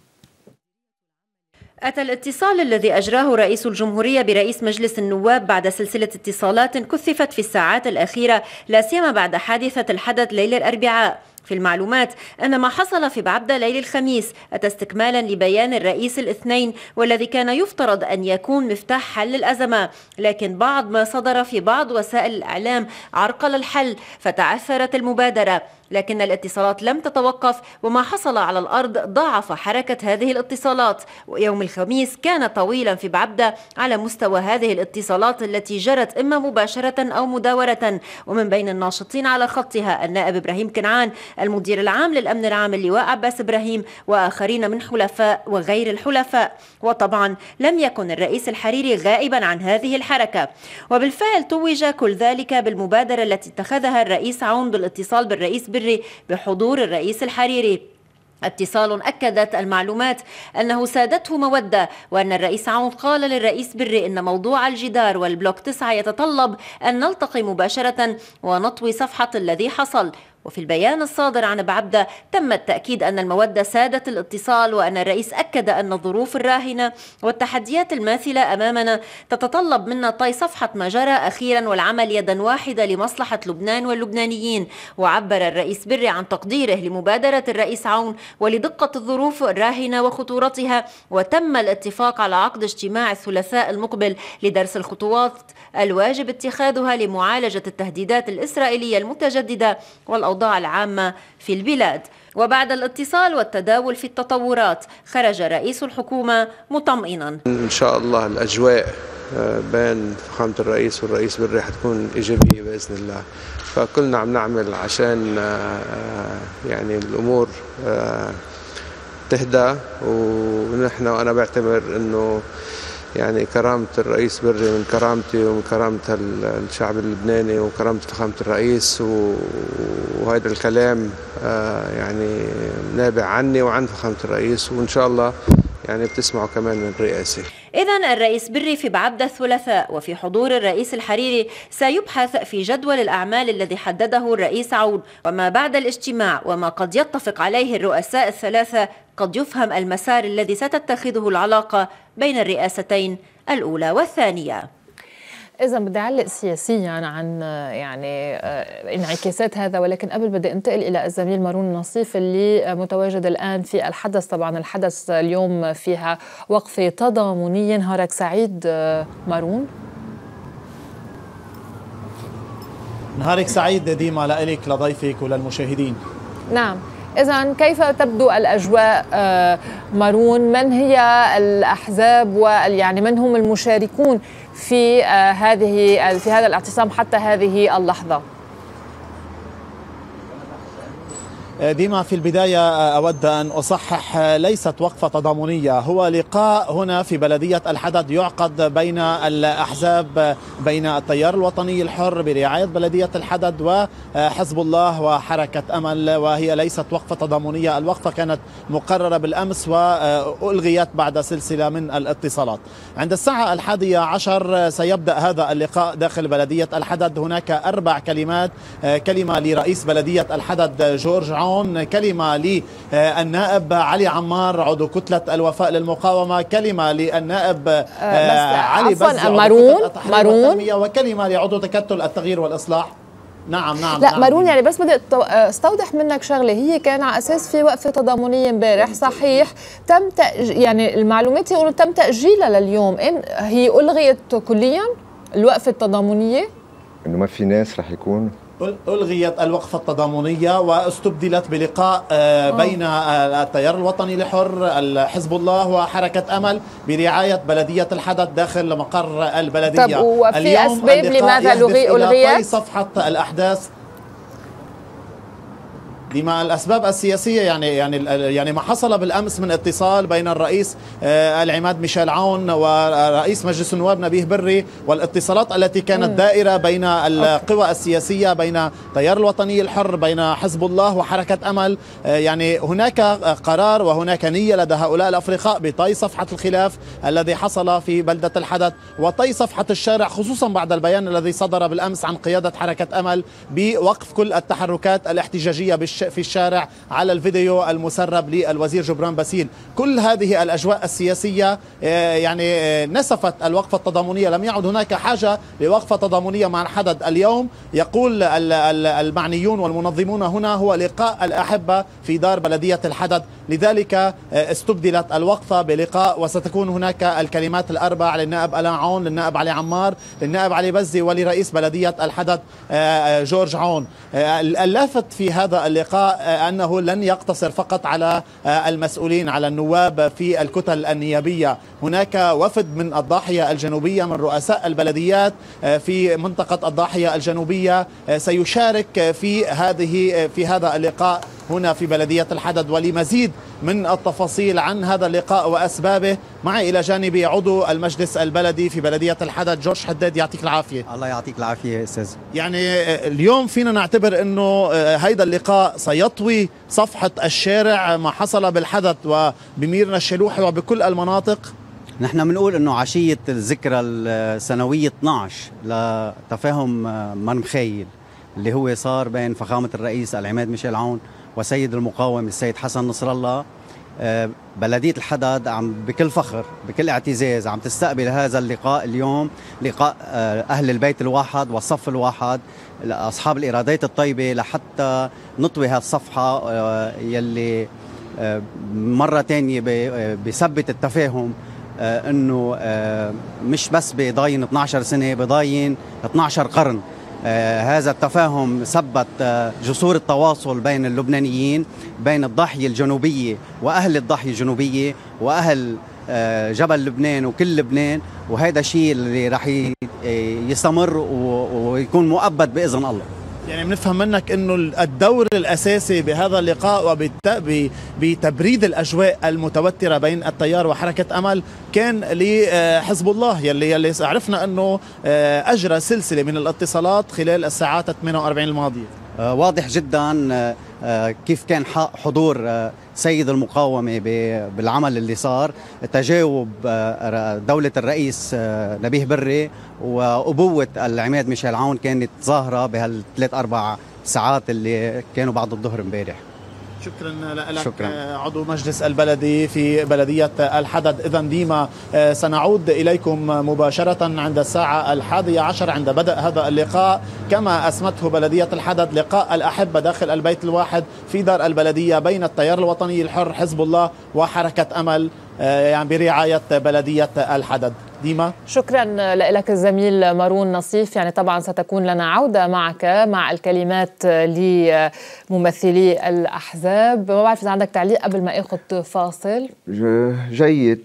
أتى الاتصال الذي أجراه رئيس الجمهورية برئيس مجلس النواب بعد سلسلة اتصالات كثفت في الساعات الأخيرة، لا سيما بعد حادثة الحدث ليل الأربعاء. في المعلومات أن ما حصل في بعبدة ليل الخميس أتى استكمالا لبيان الرئيس الاثنين، والذي كان يفترض أن يكون مفتاح حل الأزمة، لكن بعض ما صدر في بعض وسائل الإعلام عرقل الحل فتعثرت المبادرة. لكن الاتصالات لم تتوقف، وما حصل على الأرض ضاعف حركة هذه الاتصالات. ويوم الخميس كان طويلا في بعبدة على مستوى هذه الاتصالات التي جرت إما مباشرة أو مداورة، ومن بين الناشطين على خطها النائب إبراهيم كنعان، المدير العام للأمن العام اللواء عباس إبراهيم، وآخرين من حلفاء وغير الحلفاء. وطبعا لم يكن الرئيس الحريري غائبا عن هذه الحركة، وبالفعل توج كل ذلك بالمبادرة التي اتخذها الرئيس عون بالاتصال بالرئيس بري بحضور الرئيس الحريري. اتصال أكدت المعلومات أنه سادته مودة، وأن الرئيس عون قال للرئيس بري إن موضوع الجدار والبلوك تسعة يتطلب أن نلتقي مباشرة ونطوي صفحة الذي حصل. وفي البيان الصادر عن بعبدة تم التأكيد أن المودة سادت الاتصال، وأن الرئيس أكد أن الظروف الراهنة والتحديات الماثلة أمامنا تتطلب منا طي صفحة ما جرى أخيرا والعمل يدا واحدة لمصلحة لبنان واللبنانيين. وعبر الرئيس بري عن تقديره لمبادرة الرئيس عون ولدقة الظروف الراهنة وخطورتها، وتم الاتفاق على عقد اجتماع الثلاثاء المقبل لدرس الخطوات الواجب اتخاذها لمعالجة التهديدات الإسرائيلية المتجددة والأوضاع العامة في البلاد. وبعد الاتصال والتداول في التطورات خرج رئيس الحكومة مطمئنا. إن شاء الله الأجواء بين فخامة الرئيس والرئيس بري حتكون إيجابية بإذن الله، فكلنا عم نعمل عشان يعني الأمور تهدى. ونحن وأنا بعتبر أنه يعني كرامة الرئيس بري من كرامتي ومن كرامة الشعب اللبناني وكرامة فخامة الرئيس، وهذا الكلام يعني نابع عني وعن فخامة الرئيس، وإن شاء الله يعني بتسمعوا كمان من الرئاسة. إذن الرئيس بري في بعبدة الثلاثاء وفي حضور الرئيس الحريري سيبحث في جدول الأعمال الذي حدده الرئيس عون، وما بعد الاجتماع وما قد يتفق عليه الرؤساء الثلاثة قد يفهم المسار الذي ستتخذه العلاقة بين الرئاستين الأولى والثانية. إذا بدي أعلق سياسيا عن يعني انعكاسات هذا، ولكن قبل بدي أنتقل إلى الزميل مارون نصيف اللي متواجد الآن في الحدث. طبعا الحدث اليوم فيها وقفة تضامنية. نهارك سعيد مارون. نهارك سعيد ديما لإلك لضيفك وللمشاهدين. نعم، إذن كيف تبدو الأجواء مارون؟ من هي الأحزاب ويعني من هم المشاركون في هذه في هذا الاعتصام حتى هذه اللحظة؟ ديما في البداية أود أن أصحح، ليست وقفة تضامنية، هو لقاء هنا في بلدية الحدث يعقد بين الأحزاب، بين التيار الوطني الحر برعاية بلدية الحدث وحزب الله وحركة أمل، وهي ليست وقفة تضامنية. الوقفة كانت مقررة بالأمس وألغيت بعد سلسلة من الاتصالات. عند الساعة الحادية عشر سيبدأ هذا اللقاء داخل بلدية الحدث. هناك أربع كلمات، كلمة لرئيس بلدية الحدث جورج عون، كلمة للنائب علي عمار عضو كتلة الوفاء للمقاومة، كلمة للنائب علي بزي مارون مارون وكلمة لعضو تكتل التغيير والإصلاح. نعم نعم لا نعم مارون، يعني بس بدي استوضح منك شغله. هي كان على اساس في وقفه تضامنيه امبارح، صحيح؟ تم تأج... يعني المعلومات يقولوا تم تاجيلها لليوم. إن هي الغيت كليا الوقفه التضامنيه؟ انه ما في ناس رح يكون ألغيت الوقفة التضامنية واستبدلت بلقاء بين التيار الوطني الحر حزب الله وحركة أمل برعاية بلدية الحدث داخل مقر البلدية. طب وفي أسباب لماذا ألغيت؟ صفحة الأحداث لما الأسباب السياسية، يعني يعني يعني ما حصل بالأمس من اتصال بين الرئيس العماد ميشيل عون ورئيس مجلس النواب نبيه بري، والاتصالات التي كانت دائرة بين القوى السياسية، بين التيار الوطني الحر، بين حزب الله وحركة أمل. يعني هناك قرار وهناك نية لدى هؤلاء الأفرقاء بطي صفحة الخلاف الذي حصل في بلدة الحدث وطي صفحة الشارع، خصوصا بعد البيان الذي صدر بالأمس عن قيادة حركة أمل بوقف كل التحركات الاحتجاجية في الشارع على الفيديو المسرب للوزير جبران باسيل. كل هذه الأجواء السياسية يعني نسفت الوقفة التضامنية. لم يعد هناك حاجة لوقفة تضامنية مع الحدث. اليوم يقول المعنيون والمنظمون هنا هو لقاء الأحبة في دار بلدية الحدث، لذلك استبدلت الوقفة بلقاء وستكون هناك الكلمات الأربع للنائب ألا عون، للنائب علي عمار، للنائب علي بزي، ولرئيس بلدية الحدث جورج عون. اللافت في هذا اللقاء أنه لن يقتصر فقط على المسؤولين، على النواب في الكتل النيابية. هناك وفد من الضاحية الجنوبية من رؤساء البلديات في منطقة الضاحية الجنوبية سيشارك في هذه في هذا اللقاء هنا في بلدية الحدث. ولمزيد من التفاصيل عن هذا اللقاء وأسبابه معي إلى جانبي عضو المجلس البلدي في بلدية الحدث جورج حداد. يعطيك العافية. الله يعطيك العافية أستاذ. يعني اليوم فينا نعتبر أنه هيدا اللقاء سيطوي صفحة الشارع ما حصل بالحدث وبميرنا الشلوحي وبكل المناطق. نحن بنقول أنه عشية الذكرى السنوية اثنعش لتفاهم مرمخيل اللي هو صار بين فخامة الرئيس العماد ميشيل عون وسيد المقاوم السيد حسن نصر الله، بلدية الحدث عم بكل فخر بكل اعتزاز عم تستقبل هذا اللقاء اليوم، لقاء أهل البيت الواحد والصف الواحد، أصحاب الإرادات الطيبة، لحتى نطوي هالصفحة يلي مرة تانية بثبت التفاهم أنه مش بس بضاين اثنعش سنة، بضاين اثنعش قرن. آه هذا التفاهم ثبت آه جسور التواصل بين اللبنانيين، بين الضاحية الجنوبية وأهل الضاحية الجنوبية وأهل آه جبل لبنان وكل لبنان، وهذا الشيء اللي رح يستمر ويكون مؤبد بإذن الله. يعني بنفهم منك انه الدور الاساسي بهذا اللقاء وبتبريد الاجواء المتوتره بين التيار وحركه امل كان لحزب الله، يلي يلي عرفنا انه اجرى سلسله من الاتصالات خلال الساعات ثمانية وأربعين الماضيه. واضح جدا كيف كان حضور سيد المقاومة بالعمل اللي صار، تجاوب دولة الرئيس نبيه بري وأبوة العماد ميشيل عون كانت ظاهرة بهالثلاث أربع ساعات اللي كانوا بعد الظهر امبارح. شكرا لك. شكرا. عضو مجلس البلدي في بلدية الحدد. إذن ديما سنعود إليكم مباشرة عند الساعة الحادية عشر عند بدء هذا اللقاء، كما أسمته بلدية الحدد لقاء الأحبة داخل البيت الواحد في دار البلدية بين التيار الوطني الحر حزب الله وحركة أمل يعني برعاية بلدية الحدد. ديما شكرا لك الزميل مارون نصيف. يعني طبعا ستكون لنا عودة معك مع الكلمات لممثلي الأحزاب. ما بعرف إذا عندك تعليق قبل ما أخذ فاصل. جيد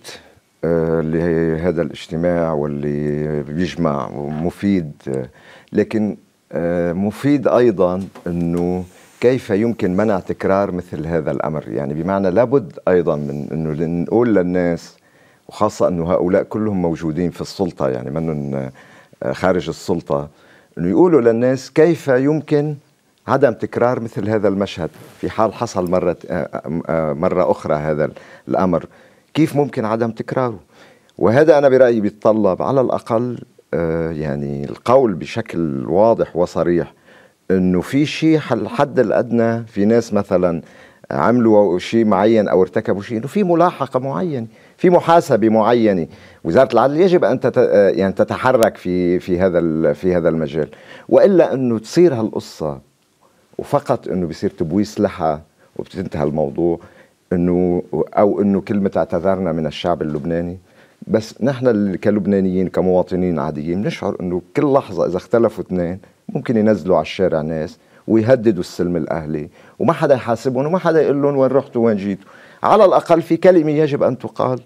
لهذا الاجتماع واللي بيجمع ومفيد، لكن مفيد أيضا أنه كيف يمكن منع تكرار مثل هذا الأمر. يعني بمعنى لابد أيضا من أنه نقول للناس، وخاصة أنه هؤلاء كلهم موجودين في السلطة يعني منهم خارج السلطة، أنه يقولوا للناس كيف يمكن عدم تكرار مثل هذا المشهد في حال حصل مرة, مرة أخرى هذا الأمر، كيف ممكن عدم تكراره. وهذا أنا برأيي بيتطلب على الأقل يعني القول بشكل واضح وصريح أنه في شيء الحد الأدنى، في ناس مثلا عملوا شيء معين أو ارتكبوا شيء، أنه في ملاحقة معينة، في محاسبة معينة. وزارة العدل يجب أن يعني تتحرك في في هذا في هذا المجال، وإلا أنه تصير هالقصة وفقط أنه بيصير تبويس لحى وبتنتهي الموضوع، أنه أو أنه كلمة اعتذرنا من الشعب اللبناني. بس نحن كلبنانيين كمواطنين عاديين بنشعر أنه كل لحظة إذا اختلفوا اثنين ممكن ينزلوا على الشارع ناس ويهددوا السلم الأهلي، وما حدا يحاسبهم وما حدا يقول لهم وين رحتوا وين جيتوا. على الأقل في كلمة يجب أن تقال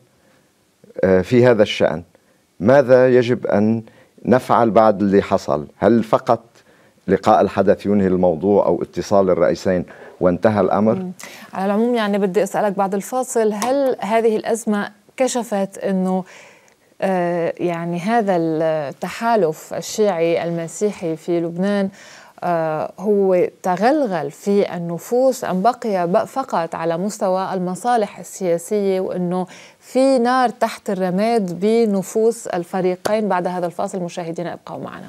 في هذا الشأن. ماذا يجب أن نفعل بعد اللي حصل؟ هل فقط لقاء الحدث ينهي الموضوع أو اتصال الرئيسين وانتهى الأمر؟ مم. على العموم يعني بدي أسألك بعد الفاصل، هل هذه الأزمة كشفت أنه آه يعني هذا التحالف الشيعي المسيحي في لبنان آه هو تغلغل في النفوس أم بقي فقط على مستوى المصالح السياسية، وأنه في نار تحت الرماد بنفوس الفريقين؟ بعد هذا الفاصل مشاهدينا ابقوا معنا.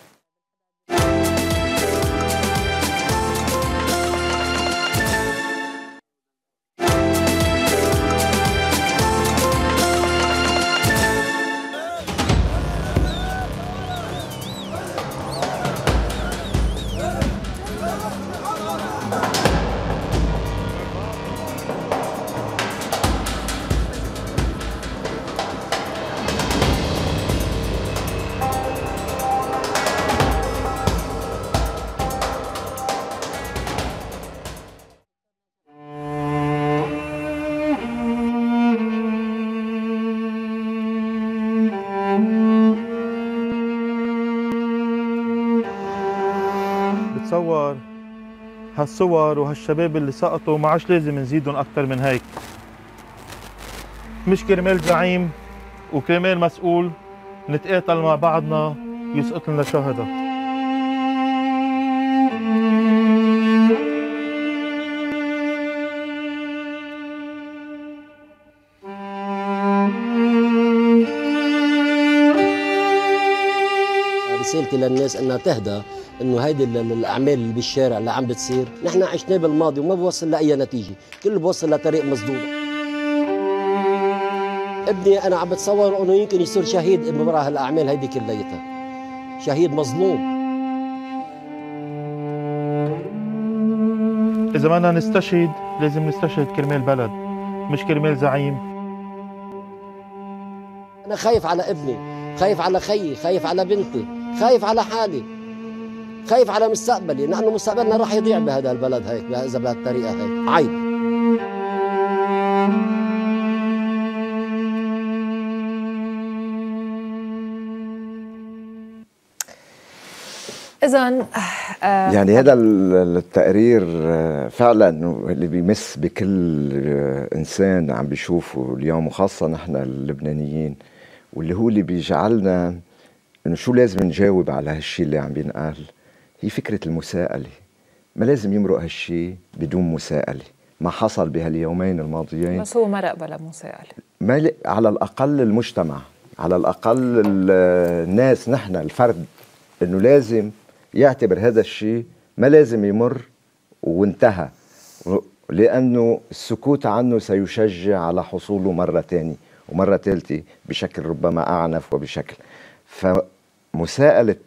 بتصور هالصور وهالشباب اللي سقطوا ما عادش لازم نزيدهم اكثر من هيك. مش كرمال زعيم وكرمال مسؤول نتقاتل مع بعضنا يسقط لنا شهداء. رسالتي للناس انها تهدى، انه هيدي الاعمال اللي بالشارع اللي عم بتصير نحن عشناه بالماضي وما بوصل لاي نتيجه، كله بوصل لطريق مسدود. ابني انا عم بتصور انه يمكن يصير شهيد وراء هالاعمال هيدي كليتها، شهيد مظلوم. اذا بدنا نستشهد لازم نستشهد كرمال بلد مش كرمال زعيم. انا خايف على ابني، خايف على خيي، خايف على بنتي، خايف على حالي، خايف على مستقبلي، لأنه مستقبلنا راح يضيع بهذا البلد هيك إذا بهالطريقة هيك. عيب. إذن يعني هذا التقرير فعلا اللي بيمس بكل إنسان عم بيشوفه اليوم، وخاصة نحن اللبنانيين، واللي هو اللي بيجعلنا إنه شو لازم نجاوب على هالشيء اللي عم بينقال. هي فكرة المساءلة، ما لازم يمرق هالشيء بدون مساءلة. ما حصل بهاليومين الماضيين بس هو مرق بلا مساءلة. ما على الأقل المجتمع، على الأقل الناس، نحن الفرد، إنه لازم يعتبر هذا الشيء ما لازم يمر وانتهى، لأنه السكوت عنه سيشجع على حصوله مرة تانية ومرة ثالثة بشكل ربما أعنف وبشكل. فمساءلة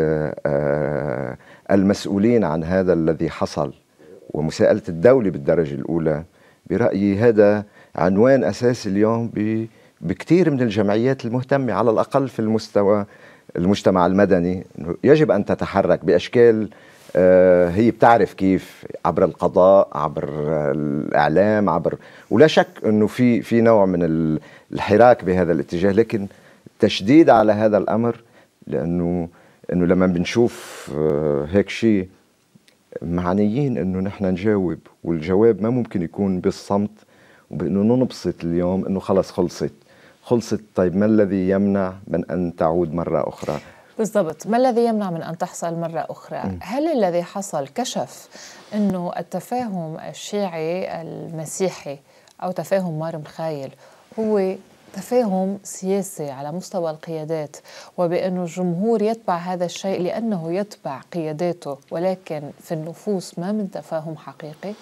المسؤولين عن هذا الذي حصل ومساءلة الدولة بالدرجة الأولى برأيي هذا عنوان أساسي اليوم بكثير من الجمعيات المهتمة، على الأقل في المستوى المجتمع المدني. يجب أن تتحرك بأشكال هي بتعرف كيف، عبر القضاء، عبر الإعلام، عبر، ولا شك أنه في في نوع من الحراك بهذا الاتجاه، لكن التشديد على هذا الأمر، لأنه أنه لما بنشوف هيك شيء معنيين أنه نحن نجاوب، والجواب ما ممكن يكون بالصمت وبأنه ننبسط اليوم أنه خلص خلصت خلصت. طيب ما الذي يمنع من أن تعود مرة أخرى؟ بالضبط، ما الذي يمنع من أن تحصل مرة أخرى؟ م. هل الذي حصل كشف أنه التفاهم الشيعي المسيحي أو تفاهم مارم خايل هو تفاهم سياسي على مستوى القيادات، وبأنه الجمهور يتبع هذا الشيء لأنه يتبع قياداته، ولكن في النفوس ما من تفاهم حقيقي؟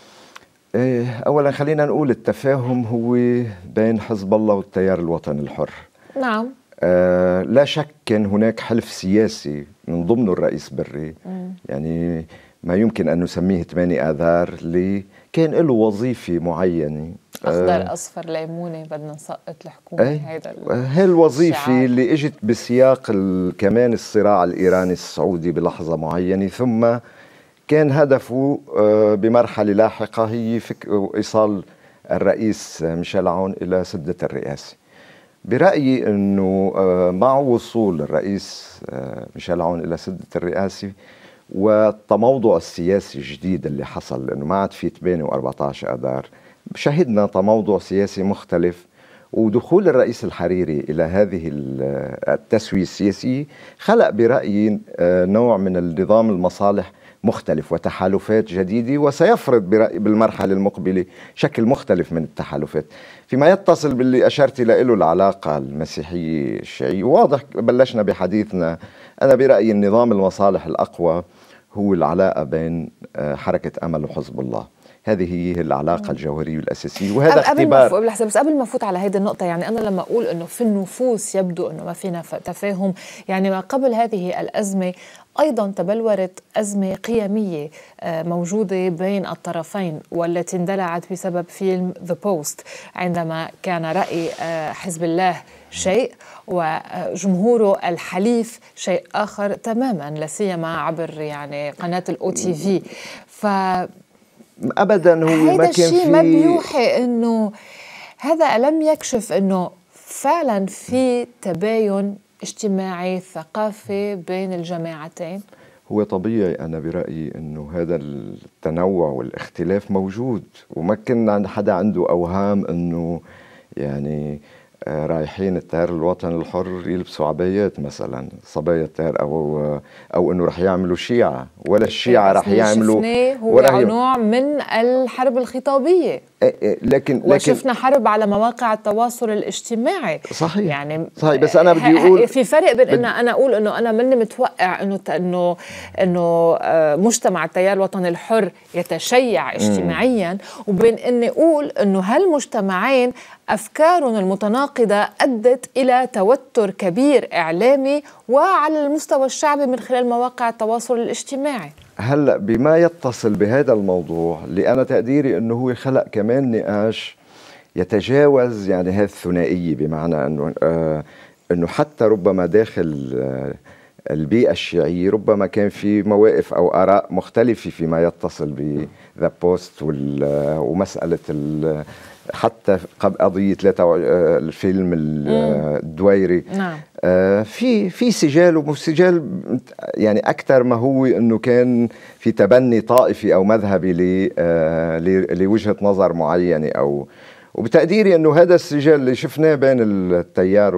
أولا خلينا نقول التفاهم هو بين حزب الله والتيار الوطني الحر. نعم. آه لا شك كان هناك حلف سياسي من ضمنه الرئيس بري، م. يعني ما يمكن أن نسميه ثمانية آذار، اللي كان له وظيفة معينة، أخضر آه أصفر ليمونة بدنا نسقط الحكومة. هيدا هي الوظيفة اللي اجت بسياق كمان الصراع الإيراني السعودي بلحظة معينة، ثم كان هدفه آه بمرحلة لاحقة هي إيصال الرئيس ميشيل عون إلى سدة الرئاسة. برأيي أنه مع وصول الرئيس ميشيل عون إلى سدة الرئاسة والتموضع السياسي الجديد اللي حصل، لأنه ما عاد في ثمانية وأربعة عشر آذار، شهدنا تموضع سياسي مختلف، ودخول الرئيس الحريري إلى هذه التسوية السياسية خلق برأيي نوع من النظام المصالح مختلف وتحالفات جديدة، وسيفرض برأيي بالمرحلة المقبلة شكل مختلف من التحالفات. فيما يتصل باللي أشرت له العلاقة المسيحية الشيعية، واضح بلشنا بحديثنا، أنا برأيي النظام المصالح الأقوى هو العلاقة بين حركة أمل وحزب الله. هذه هي العلاقة الجوهرية والأساسية، وهذا اختبار. قبل ما بس قبل ما أفوت على هذه النقطة، يعني أنا لما أقول أنه في النفوس يبدو أنه ما فينا تفاهم، يعني ما قبل هذه الأزمة أيضا تبلورت أزمة قيمية موجودة بين الطرفين، والتي اندلعت بسبب فيلم The Post، عندما كان رأي حزب الله شيء وجمهوره الحليف شيء آخر تماما، لا سيما عبر يعني قناة الأو تي في. ف ابدا هو ما كان في، ما بيوحي انه هذا لم يكشف انه فعلا في تباين اجتماعي ثقافي بين الجماعتين. هو طبيعي، انا برايي انه هذا التنوع والاختلاف موجود، وما كان حدا عنده اوهام انه يعني رايحين التيار الوطني الحر يلبسوا عبايات مثلا صبايا التيار، او او انه رح يعملوا شيعة، ولا الشيعة رح يعملوا، هو ولا نوع من الحرب الخطابية. لكن وشفنا حرب على مواقع التواصل الاجتماعي. صحيح يعني صحيح، بس انا بدي اقول في فرق بين ان انا اقول انه انا مني متوقع انه انه انه مجتمع التيار الوطني الحر يتشيع اجتماعيا، وبين اني اقول انه هالمجتمعين افكارهم المتناقضة ادت الى توتر كبير اعلامي وعلى المستوى الشعبي من خلال مواقع التواصل الاجتماعي. هلا بما يتصل بهذا الموضوع، اللي انا تقديري انه هو خلق كمان نقاش يتجاوز يعني هذه الثنائيه، بمعنى انه آه انه حتى ربما داخل آه البيئه الشيعيه ربما كان في مواقف او اراء مختلفه فيما يتصل بذا بوست ومساله حتى قبل قضيه الفيلم الدويري. نعم. آه في في سجال، وسجال يعني اكثر ما هو انه كان في تبني طائفي او مذهبي آه لوجهه نظر معينه، او وبتقديري انه هذا السجال اللي شفناه بين التيار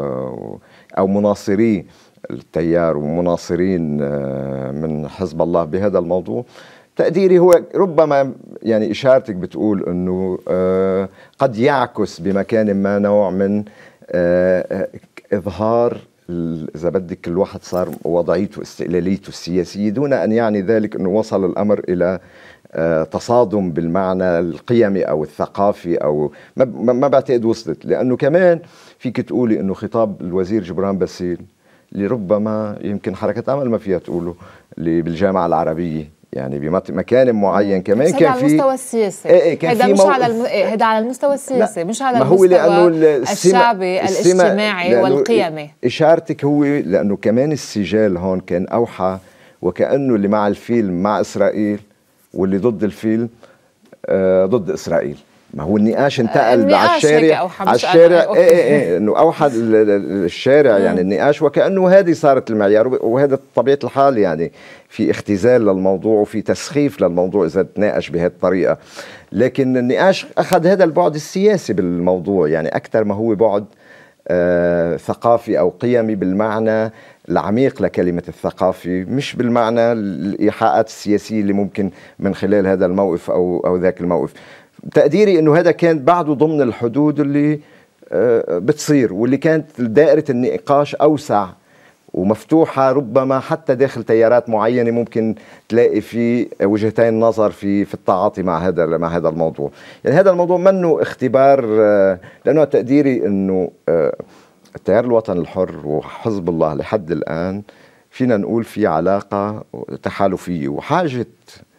او مناصري التيار ومناصرين آه من حزب الله بهذا الموضوع تقديري هو ربما يعني إشارتك بتقول أنه آه قد يعكس بمكان ما نوع من آه إظهار إذا بدك الواحد صار وضعيته استقلاليته السياسية دون أن يعني ذلك أنه وصل الأمر إلى آه تصادم بالمعنى القيمي أو الثقافي أو ما, ما بعتقد وصلت. لأنه كمان فيك تقولي أنه خطاب الوزير جبران باسيل اللي ربما يمكن حركة أمل ما فيها تقوله اللي بالجامعة العربية يعني بمكان معين كمان كان في على المستوى السياسي. ايه ايه كان هذا مش موقف. على الم... هذا على المستوى السياسي مش على ما هو المستوى السمة الشعبي الاجتماعي والقيمي. إشارتك هو لأنه كمان السجال هون كان أوحى وكأنه اللي مع الفيلم مع إسرائيل واللي ضد الفيلم آه ضد إسرائيل. ما هو النقاش انتقل على الشارع على الشارع ايه ايه ايه انه اوحد الشارع يعني النقاش وكانه هذه صارت المعيار وهذا طبيعه الحال يعني في اختزال للموضوع وفي تسخيف للموضوع اذا تناقش بهذه الطريقه. لكن النقاش اخذ هذا البعد السياسي بالموضوع يعني اكثر ما هو بعد آه ثقافي او قيمي بالمعنى العميق لكلمه الثقافي مش بالمعنى الايحاءات السياسيه اللي ممكن من خلال هذا الموقف او او ذاك الموقف. تقديري انه هذا كان بعده ضمن الحدود اللي بتصير واللي كانت دائرة النقاش اوسع ومفتوحة ربما حتى داخل تيارات معينة ممكن تلاقي في وجهتين نظر في في التعاطي مع هذا مع هذا الموضوع. يعني هذا الموضوع منه اختبار لانه تقديري انه التيار الوطني الحر وحزب الله لحد الان فينا نقول في علاقة تحالفية وحاجة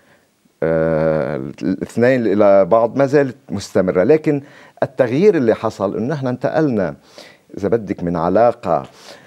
آه الاثنين إلى بعض ما زالت مستمرة. لكن التغيير اللي حصل إنه نحن انتقلنا إذا بدك من علاقة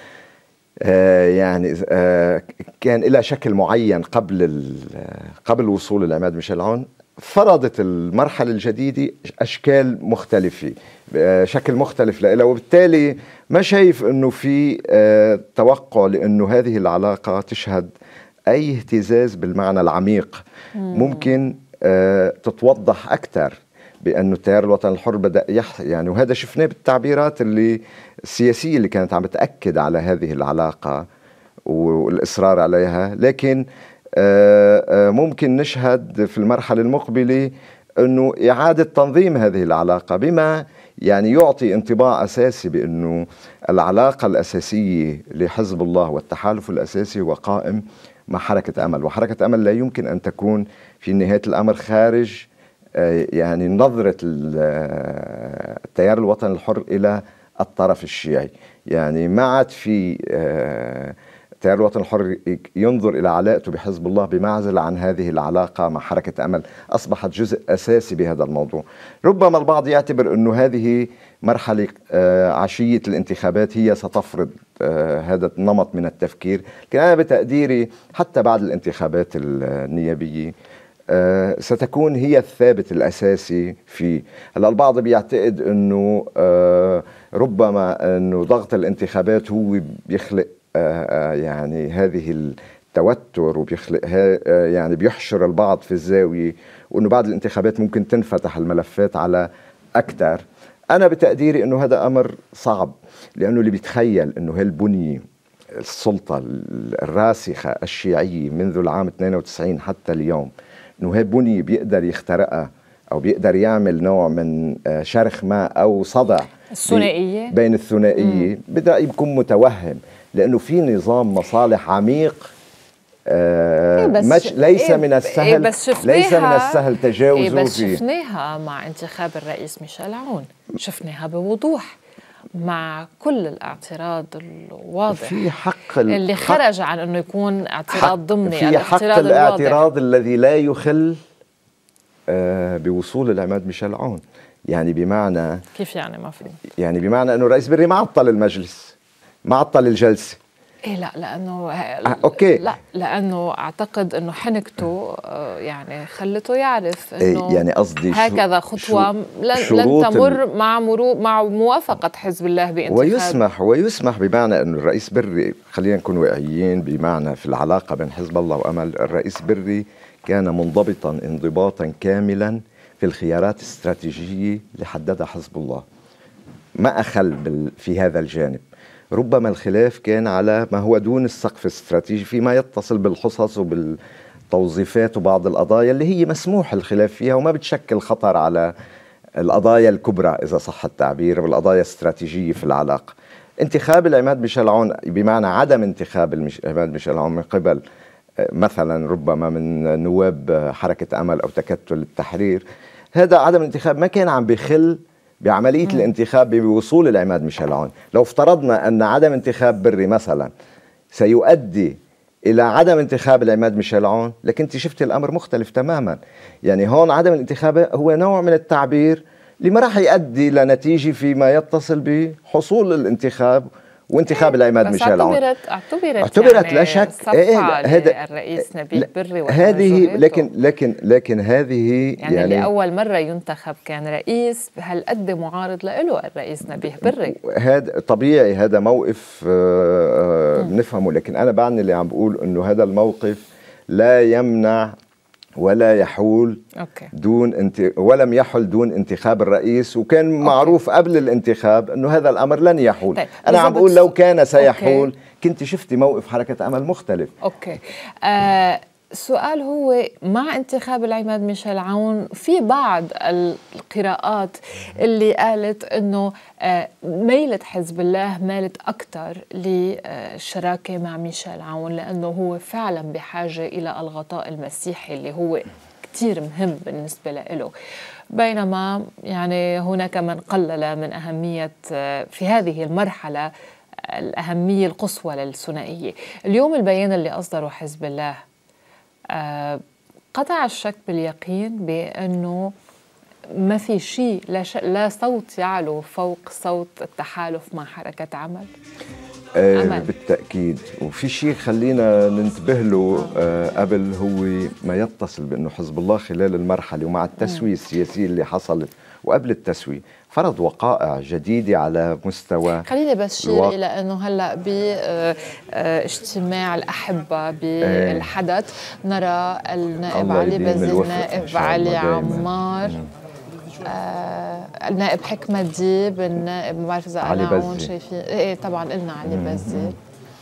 آه يعني آه كان إلى شكل معين قبل قبل وصول العماد ميشيل عون فرضت المرحلة الجديدة أشكال مختلفة آه شكل مختلف لها وبالتالي ما شايف إنه في آه توقع لأنه هذه العلاقة تشهد أي اهتزاز بالمعنى العميق ممكن آه تتوضح أكثر بأنه التيار الوطني الحر بدأ يح يعني وهذا شفناه بالتعبيرات اللي السياسية اللي كانت عم بتأكد على هذه العلاقة والإصرار عليها. لكن آه آه ممكن نشهد في المرحلة المقبلة أنه إعادة تنظيم هذه العلاقة بما يعني يعطي انطباع أساسي بأنه العلاقة الأساسية لحزب الله والتحالف الأساسي هو قائم مع حركة أمل. وحركة أمل لا يمكن أن تكون في نهاية الأمر خارج يعني نظرة التيار الوطني الحر إلى الطرف الشيعي. يعني ما عاد في التيار الوطني الحر ينظر إلى علاقته بحزب الله بمعزل عن هذه العلاقة مع حركة أمل، أصبحت جزء أساسي بهذا الموضوع. ربما البعض يعتبر أنه هذه مرحلة عشية الانتخابات هي ستفرض هذا النمط من التفكير، لكن أنا بتقديري حتى بعد الانتخابات النيابية ستكون هي الثابت الأساسي فيه. هلا البعض بيعتقد أنه ربما أنه ضغط الانتخابات هو بيخلق يعني هذه التوتر وبيخلق يعني بيحشر البعض في الزاوية، وأنه بعد الانتخابات ممكن تنفتح الملفات على أكثر. أنا بتقديري أنه هذا أمر صعب، لأنه اللي بيتخيل أنه هالبنية السلطة الراسخة الشيعية منذ العام اثنين وتسعين حتى اليوم أنه هي بنية بيقدر يخترقها أو بيقدر يعمل نوع من شرخ ما أو صدع الثنائية بين الثنائية، بدأ يكون متوهم، لأنه في نظام مصالح عميق آه إيه مش ليس إيه من السهل إيه ليس من السهل تجاوزه إيه بس فيه. شفناها مع انتخاب الرئيس ميشيل عون، شفناها بوضوح مع كل الاعتراض الواضح في حق اللي خرج عن انه يكون اعتراض ضمني، في حق الاعتراض الذي لا يخل آه بوصول العماد ميشيل عون. يعني بمعنى كيف يعني ما في يعني بمعنى انه الرئيس بري ما عطل المجلس، ما عطل الجلسه. ايه لا لانه آه اوكي لا لانه اعتقد انه حنكته يعني خلته يعرف انه إيه يعني قصدي هكذا خطوه لن, لن تمر مع مرور مع موافقه حزب الله بانتخاب. ويسمح ويسمح بمعنى انه الرئيس بري، خلينا نكون واقعيين بمعنى في العلاقه بين حزب الله وامل، الرئيس بري كان منضبطا انضباطا كاملا في الخيارات الاستراتيجيه اللي حددها حزب الله، ما اخل في هذا الجانب. ربما الخلاف كان على ما هو دون السقف الاستراتيجي فيما يتصل بالحصص وبال توظيفات وبعض القضايا اللي هي مسموح الخلاف فيها وما بتشكل خطر على القضايا الكبرى إذا صح التعبير، والقضايا الاستراتيجية في العلاقة. انتخاب العماد ميشيل عون بمعنى عدم انتخاب العماد ميشيل عون من قبل مثلا ربما من نواب حركة أمل أو تكتل التحرير، هذا عدم الانتخاب ما كان عم بخل بعملية م. الانتخاب بوصول العماد ميشيل عون. لو افترضنا أن عدم انتخاب بري مثلا سيؤدي إلى عدم انتخاب العماد ميشيل عون، لكن انت شفت الأمر مختلف تماما. يعني هون عدم الانتخاب هو نوع من التعبير اللي ما راح يؤدي لنتيجة فيما يتصل بحصول الانتخاب وانتخاب العماد ميشيل عون. اعتبرت اعتبرت اعتبرت يعني لا شك هذا الرئيس نبيه بري هذه، لكن لكن لكن هذه يعني, يعني لأول مرة ينتخب كان رئيس بهالقد معارض له الرئيس نبيه بري. هذا طبيعي، هذا موقف بنفهمه، لكن أنا بعني اللي عم بقول إنه هذا الموقف لا يمنع ولا يحول أوكي. دون انت ولم يحل دون انتخاب الرئيس، وكان أوكي. معروف قبل الانتخاب انه هذا الامر لن يحول. طيب. انا عم بقول لو كان سيحول أوكي. كنت شفتي موقف حركة امل مختلف. اوكي آه السؤال هو مع انتخاب العماد ميشيل عون في بعض القراءات اللي قالت انه ميلة حزب الله مالت اكثر للشراكه مع ميشيل عون لانه هو فعلا بحاجه الى الغطاء المسيحي اللي هو كثير مهم بالنسبه له، بينما يعني هناك من قلل من اهميه في هذه المرحله الاهميه القصوى للثنائيه. اليوم البيان اللي اصدره حزب الله قطع الشك باليقين بأنه ما في شيء لا, لا صوت يعلو فوق صوت التحالف مع حركة عمل. آه بالتأكيد، وفي شيء خلينا ننتبه له آه قبل، هو ما يتصل بأنه حزب الله خلال المرحلة ومع التسوية السياسية اللي حصلت وقبل التسوية فرض وقائع جديدة على مستوى. خليني بس شير إلى أنه هلأ باجتماع الأحبة بالحدث نرى النائب علي بزيل، النائب علي عمار، آه النائب حكمة ديب، النائب ما بعرف إذا أنا هون شايفين إيه طبعا قلنا علي بزيل.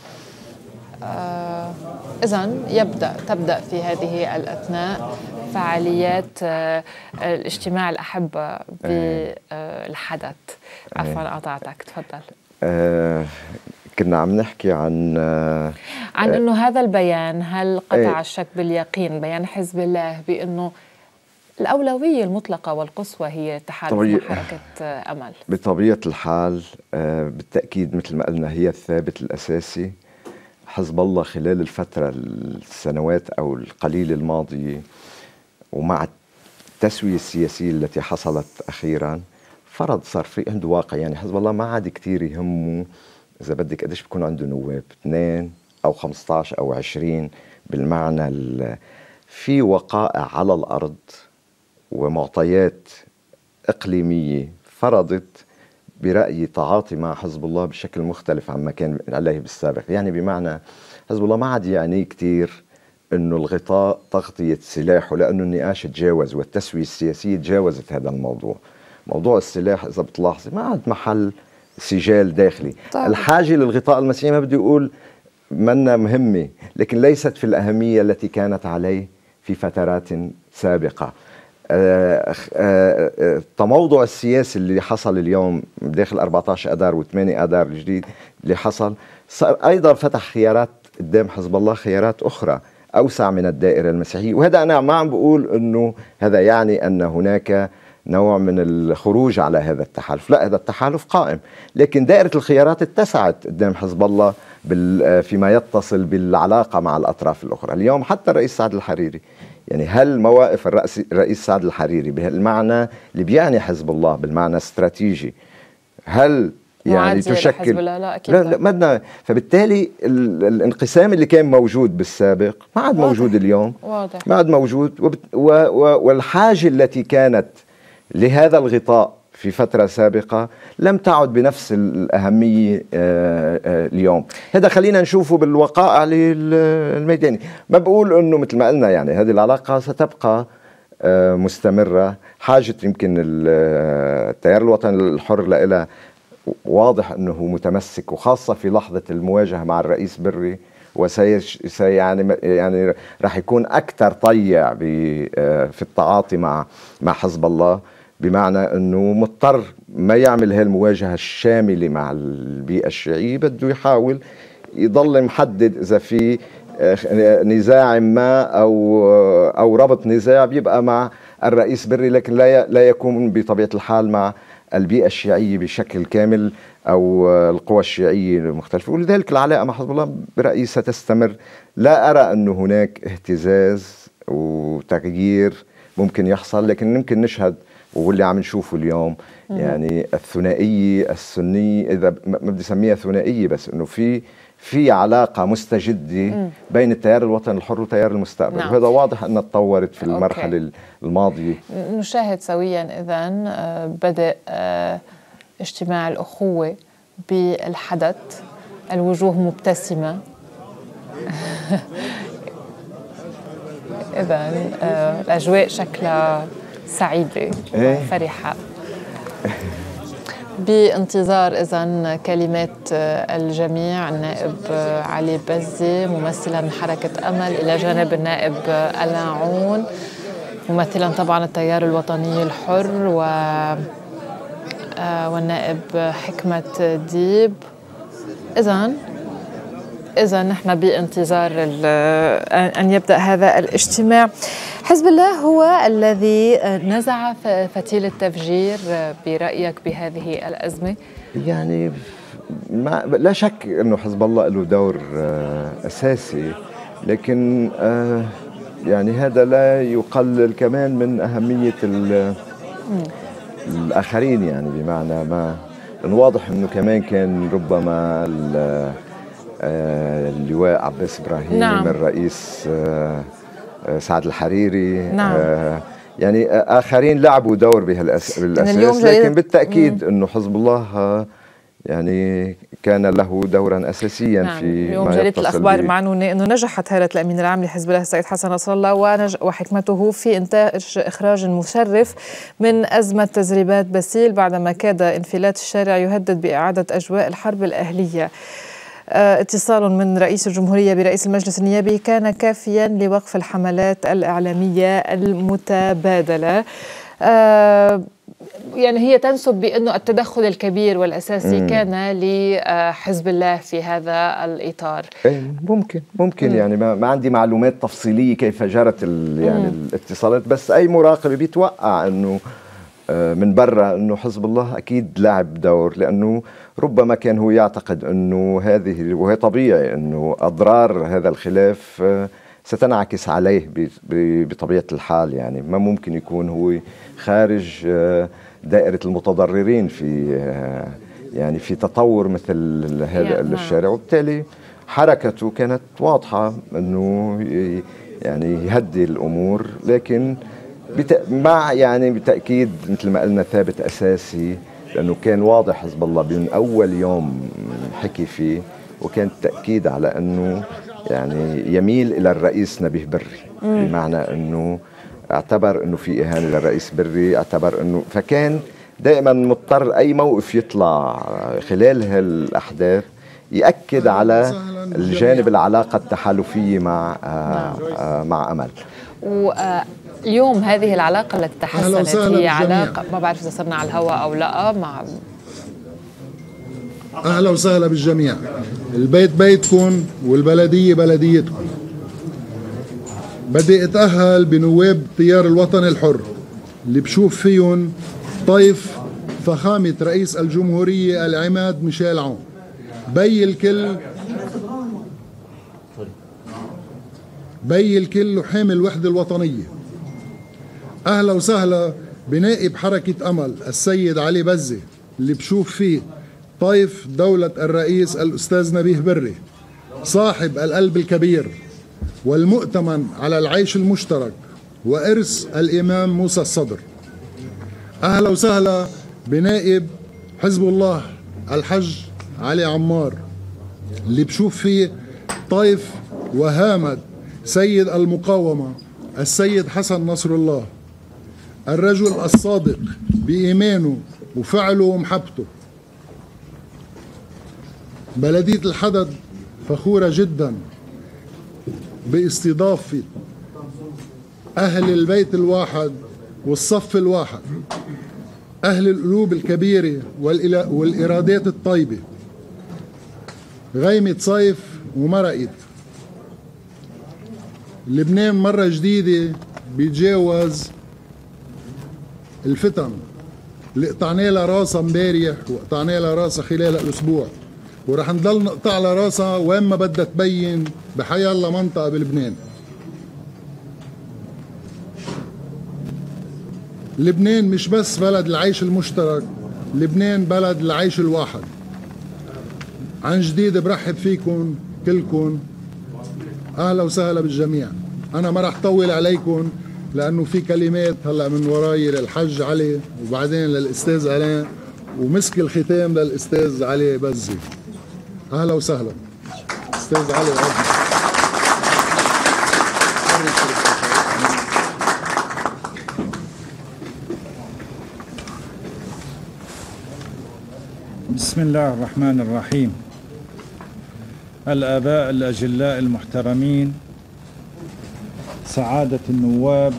آه إذن يبدأ تبدأ في هذه الأثناء فعاليات آه الاجتماع الأحبة بالحدث. عفوا قطعتك، تفضل. آه كنا عم نحكي عن آه عن انه هذا البيان هل قطع ايه الشك باليقين، بيان حزب الله بانه الأولوية المطلقة والقصوى هي التحالف مع حركة أمل. بطبيعة الحال آه بالتأكيد مثل ما قلنا هي الثابت الأساسي. حزب الله خلال الفترة السنوات أو القليل الماضية ومع التسوية السياسية التي حصلت أخيرا فرض صار في عنده واقع. يعني حزب الله ما عاد كتير يهمه إذا بدك قديش بكون عنده نواب، اثنين أو خمسة عشر أو عشرين، بالمعنى في وقائع على الأرض ومعطيات إقليمية فرضت برأيي تعاطي مع حزب الله بشكل مختلف عما كان عليه بالسابق. يعني بمعنى حزب الله ما عاد يعني كتير انه الغطاء تغطية سلاحه، لانه النقاش تجاوز والتسوية السياسية تجاوزت هذا الموضوع. موضوع السلاح اذا بتلاحظي ما عاد محل سجال داخلي. طيب. الحاجة للغطاء المسيحي ما بدي اقول منا مهمة، لكن ليست في الأهمية التي كانت عليه في فترات سابقة. التموضع السياسي اللي حصل اليوم داخل أربعة عشر أذار وثمانية أذار الجديد اللي حصل صار أيضا فتح خيارات قدام حزب الله، خيارات أخرى أوسع من الدائرة المسيحية. وهذا أنا ما عم بقول أنه هذا يعني أن هناك نوع من الخروج على هذا التحالف، لا، هذا التحالف قائم، لكن دائرة الخيارات اتسعت قدام حزب الله فيما يتصل بالعلاقة مع الأطراف الأخرى. اليوم حتى الرئيس سعد الحريري، يعني هل مواقف الرئيس الرئيس سعد الحريري بالمعنى اللي بيعني حزب الله بالمعنى استراتيجي هل يعني تشكل؟ لا لا أكيد لا, لا بدنا. فبالتالي الانقسام اللي كان موجود بالسابق ما عاد موجود اليوم، واضح. ما عاد موجود، وبت و و والحاجة التي كانت لهذا الغطاء في فترة سابقة لم تعد بنفس الأهمية اليوم. هذا خلينا نشوفه بالوقائع الميداني. ما بقول أنه مثل ما قلنا يعني هذه العلاقة ستبقى مستمرة. حاجة يمكن التيار الوطني الحر لها واضح أنه متمسك، وخاصة في لحظة المواجهة مع الرئيس بري وسي يعني يعني راح يكون اكثر طيع في التعاطي مع مع حزب الله، بمعنى انه مضطر ما يعمل هالمواجهه الشامله مع البيئه الشيعيه، بده يحاول يضل محدد اذا في نزاع ما او او ربط نزاع بيبقى مع الرئيس بري، لكن لا لا يكون بطبيعه الحال مع البيئه الشيعيه بشكل كامل او القوى الشيعيه المختلفه. ولذلك العلاقه مع حزب الله برايي ستستمر. لا ارى انه هناك اهتزاز وتغيير ممكن يحصل، لكن ممكن نشهد واللي عم نشوفه اليوم يعني الثنائيه السنيه، اذا ما بدي اسميها ثنائيه بس انه في في علاقه مستجده بين التيار الوطني الحر وتيار المستقبل. نعم. وهذا واضح انها تطورت في المرحله أوكي. الماضيه. نشاهد سويا اذا بدء اجتماع الاخوه بالحدث، الوجوه مبتسمه. اذا الاجواء شكلها سعيده وفرحه. بانتظار إذن كلمات الجميع. النائب علي بزي ممثلا حركة أمل إلى جانب النائب ألا عون ممثلا طبعا التيار الوطني الحر، و والنائب حكمة ديب. إذن إذا نحن بانتظار أن يبدأ هذا الاجتماع. حزب الله هو الذي نزع فتيل التفجير برأيك بهذه الأزمة؟ يعني ما لا شك أنه حزب الله له دور أساسي، لكن يعني هذا لا يقلل كمان من أهمية الآخرين، يعني بمعنى ما واضح أنه كمان كان ربما اللواء عباس إبراهيم، نعم. الرئيس سعد الحريري، نعم. آه يعني آخرين لعبوا دور بهالأساس، لكن بالتأكيد أنه حزب الله يعني كان له دورا أساسيا. نعم. في اليوم جريدة الأخبار معنونة أنه نجحت هالة الأمين العام لحزب الله السيد حسن نصر الله وحكمته في إنتاج إخراج مشرف من أزمة تزريبات باسيل بعدما كاد انفلات الشارع يهدد بإعادة أجواء الحرب الأهلية. اتصال من رئيس الجمهورية برئيس المجلس النيابي كان كافيا لوقف الحملات الإعلامية المتبادلة. يعني هي تنسب بأنه التدخل الكبير والأساسي مم. كان لحزب الله في هذا الإطار. ممكن ممكن مم. يعني ما, ما عندي معلومات تفصيلية كيف جرت يعني مم. الاتصالات، بس أي مراقب بيتوقع أنه من برا أنه حزب الله أكيد لعب دور، لأنه ربما كان هو يعتقد أنه هذه، وهي طبيعي أنه أضرار هذا الخلاف ستنعكس عليه بطبيعة الحال. يعني ما ممكن يكون هو خارج دائرة المتضررين في يعني في تطور مثل هذا الشارع، وبالتالي حركته كانت واضحة أنه يعني يهدي الأمور، لكن مع يعني بالتأكيد مثل ما قلنا ثابت أساسي، لأنه كان واضح حزب الله من أول يوم حكي فيه، وكان التأكيد على أنه يعني يميل إلى الرئيس نبيه بري، مم. بمعنى أنه اعتبر أنه في إهانة للرئيس بري، اعتبر أنه فكان دائما مضطر أي موقف يطلع خلال هالأحداث يأكد على الجانب العلاقة التحالفية مع آه مع أمل. واليوم هذه العلاقة التي تحسنت هي علاقة، ما بعرف إذا صرنا على الهواء أو لا، مع أهلا وسهلا بالجميع. البيت بيتكم والبلدية بلديتكم. بدي أتأهل بنواب تيار الوطن الحر اللي بشوف فيهم طيف فخامة رئيس الجمهورية العماد ميشيل عون، بي الكل بي الكل وحامل الوحدة الوطنية. أهلا وسهلا بنائب حركة أمل السيد علي بزي اللي بشوف فيه طيف دولة الرئيس الأستاذ نبيه بري، صاحب القلب الكبير والمؤتمن على العيش المشترك وإرث الإمام موسى الصدر. أهلا وسهلا بنائب حزب الله الحج علي عمار اللي بشوف فيه طيف وهامد سيد المقاومة السيد حسن نصر الله، الرجل الصادق بإيمانه وفعله ومحبته. بلدية الحدد فخورة جدا باستضافة أهل البيت الواحد والصف الواحد، أهل القلوب الكبيرة والإرادات الطيبة، غيمة صيف ومرقت. لبنان مرة جديدة بيتجاوز الفتن اللي قطعنا لها راسها امبارح وقطعنا لها راسها خلال الأسبوع، ورح نضل نقطع لها راسها وين ما بدها تبين بحيا الله منطقة بلبنان. لبنان مش بس بلد العيش المشترك، لبنان بلد العيش الواحد. عن جديد برحب فيكم كلكم، أهلا وسهلا بالجميع. أنا ما رح طول عليكم لأنه في كلمات هلأ من وراي للحج علي وبعدين للأستاذ ألان ومسك الختام للأستاذ علي بزي. أهلا وسهلا أستاذ علي عزمي. بسم الله الرحمن الرحيم. الآباء الأجلاء المحترمين، سعادة النواب،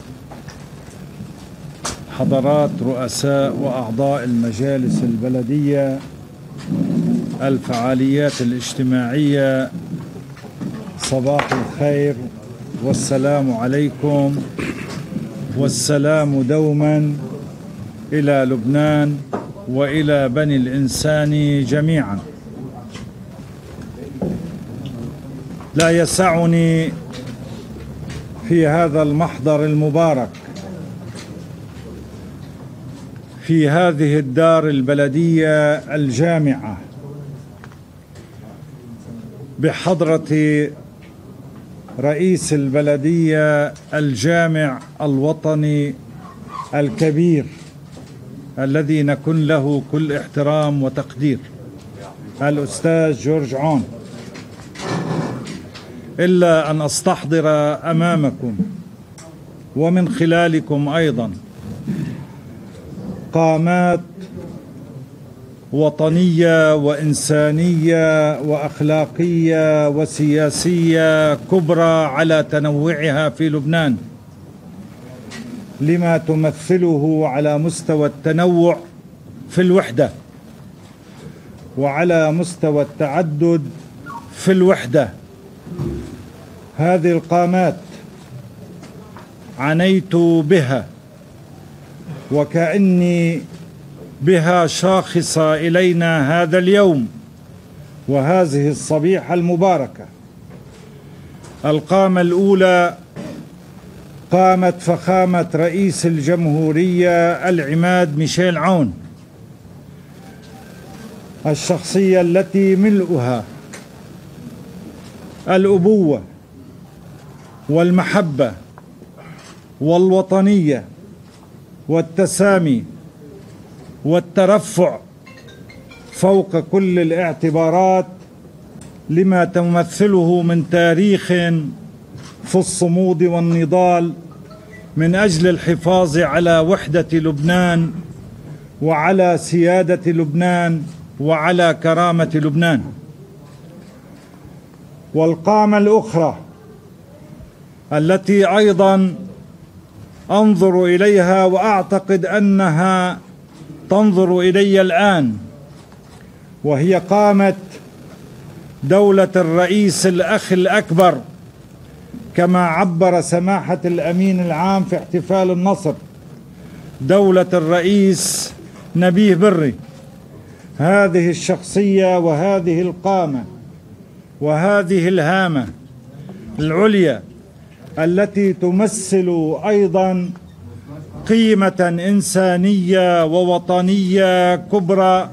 حضرات رؤساء وأعضاء المجالس البلدية، الفعاليات الاجتماعية، صباح الخير والسلام عليكم، والسلام دوما إلى لبنان وإلى بني الإنسان جميعا. لا يسعني في هذا المحضر المبارك في هذه الدار البلدية الجامعة بحضرة رئيس البلدية الجامع الوطني الكبير الذي نكن له كل احترام وتقدير، الأستاذ جورج عون، إلا أن أستحضر أمامكم ومن خلالكم أيضا قامات وطنية وإنسانية وأخلاقية وسياسية كبرى على تنوعها في لبنان، لما تمثله على مستوى التنوع في الوحدة وعلى مستوى التعدد في الوحدة. هذه القامات عنيت بها وكأني بها شاخصة إلينا هذا اليوم وهذه الصبيحة المباركة. القامة الأولى قامة فخامة رئيس الجمهورية العماد ميشيل عون، الشخصية التي ملؤها الأبوة والمحبة والوطنية والتسامي والترفع فوق كل الاعتبارات، لما تمثله من تاريخ في الصمود والنضال من أجل الحفاظ على وحدة لبنان وعلى سيادة لبنان وعلى كرامة لبنان. والقامة الأخرى التي أيضا أنظر إليها وأعتقد أنها تنظر إلي الآن، وهي قامة دولة الرئيس الأخ الأكبر كما عبر سماحة الأمين العام في احتفال النصر، دولة الرئيس نبيه بري. هذه الشخصية وهذه القامة وهذه الهامة العليا التي تمثل أيضا قيمة إنسانية ووطنية كبرى،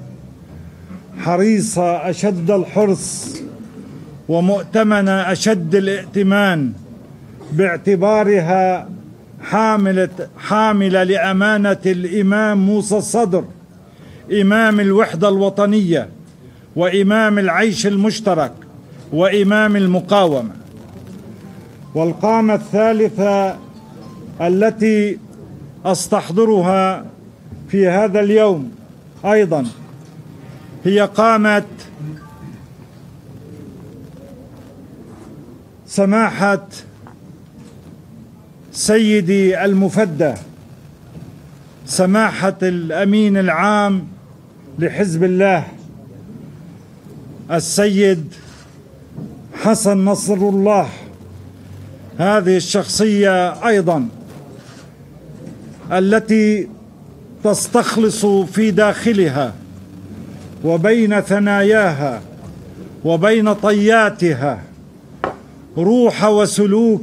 حريصة أشد الحرص ومؤتمنة أشد الائتمان باعتبارها حاملة حاملة لأمانة الإمام موسى الصدر، إمام الوحدة الوطنية وإمام العيش المشترك وإمام المقاومة. والقامة الثالثة التي أستحضرها في هذا اليوم أيضا هي قامة سماحة سيدي المفدى سماحة الأمين العام لحزب الله السيد حسن نصر الله، هذه الشخصية أيضا التي تستخلص في داخلها وبين ثناياها وبين طياتها روح وسلوك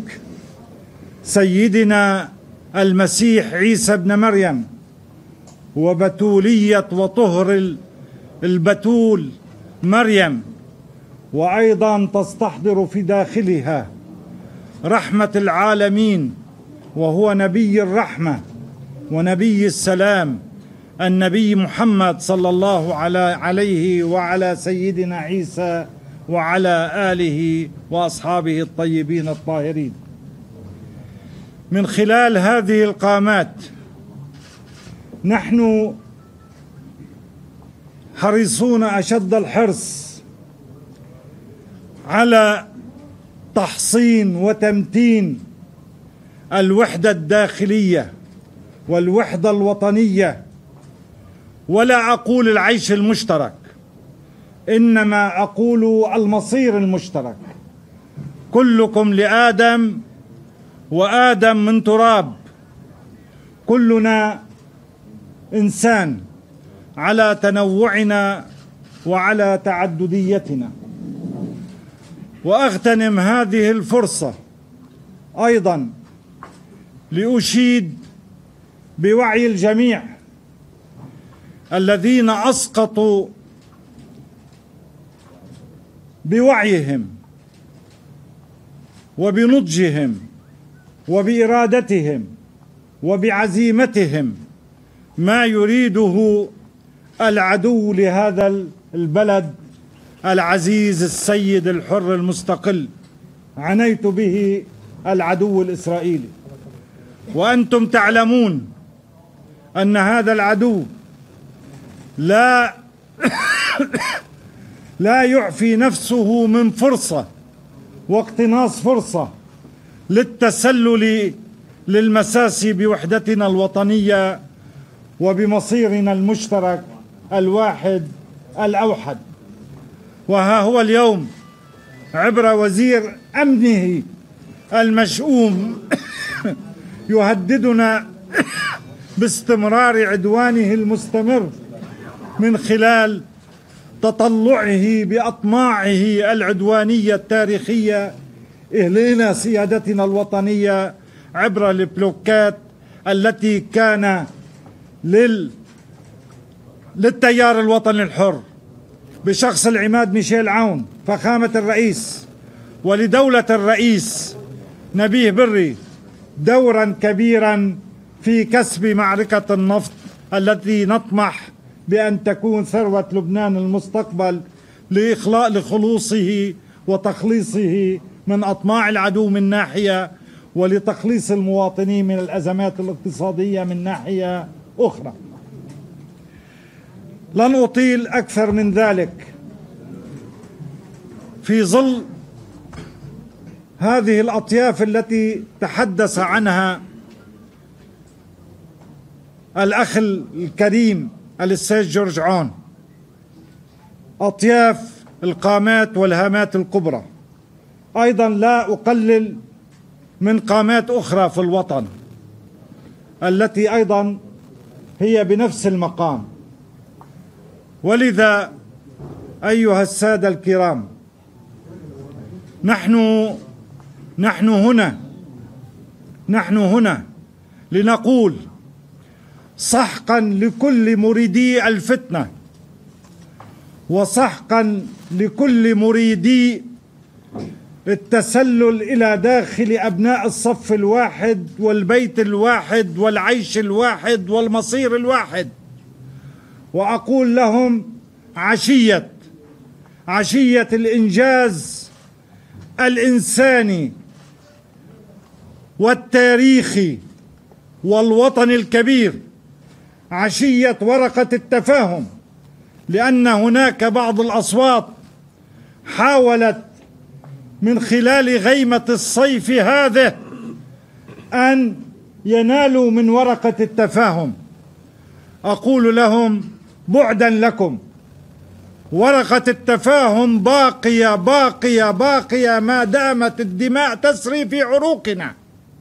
سيدنا المسيح عيسى ابن مريم وبتولية وطهر البتول مريم، وأيضا تستحضر في داخلها رحمة العالمين وهو نبي الرحمة ونبي السلام النبي محمد صلى الله عليه وعلى سيدنا عيسى وعلى آله وأصحابه الطيبين الطاهرين. من خلال هذه القامات نحن حريصون أشد الحرص على تحصين وتمتين الوحدة الداخلية والوحدة الوطنية، ولا أقول العيش المشترك، إنما أقول المصير المشترك. كلكم لآدم وآدم من تراب، كلنا إنسان على تنوعنا وعلى تعدديتنا. وأغتنم هذه الفرصة أيضا لأشيد بوعي الجميع الذين أسقطوا بوعيهم وبنضجهم وبإرادتهم وبعزيمتهم ما يريده العدو لهذا البلد العزيز السيد الحر المستقل، عنيت به العدو الإسرائيلي. وأنتم تعلمون أن هذا العدو لا لا يعفي نفسه من فرصة واقتناص فرصة للتسلل للمساس بوحدتنا الوطنية وبمصيرنا المشترك الواحد الأوحد. وها هو اليوم عبر وزير أمنه المشؤوم يهددنا باستمرار عدوانه المستمر من خلال تطلعه بأطماعه العدوانية التاريخية إلينا سيادتنا الوطنية عبر البلوكات التي كان لل للتيار الوطني الحر بشخص العماد ميشيل عون فخامة الرئيس، ولدولة الرئيس نبيه بري دورا كبيرا في كسب معركة النفط التي نطمح بأن تكون ثروة لبنان المستقبل لإخلاء لخلوصه وتخليصه من أطماع العدو من ناحية، ولتخليص المواطنين من الأزمات الاقتصادية من ناحية أخرى. لن أطيل أكثر من ذلك. في ظل هذه الأطياف التي تحدث عنها الأخ الكريم السيد جورج عون، أطياف القامات والهامات الكبرى، أيضا لا أقلل من قامات أخرى في الوطن التي أيضا هي بنفس المقام. ولذا أيها السادة الكرام، نحن نحن هنا نحن هنا لنقول سحقا لكل مريدي الفتنة، وسحقا لكل مريدي التسلل إلى داخل أبناء الصف الواحد والبيت الواحد والعيش الواحد والمصير الواحد. وأقول لهم عشية عشية الإنجاز الإنساني والتاريخي والوطني الكبير، عشية ورقة من خلال غيمة الصيف هذه أن ينالوا من ورقة التفاهم. أقول لهم بعدا لكم، ورقة التفاهم باقية باقية باقية ما دامت الدماء تسري في عروقنا،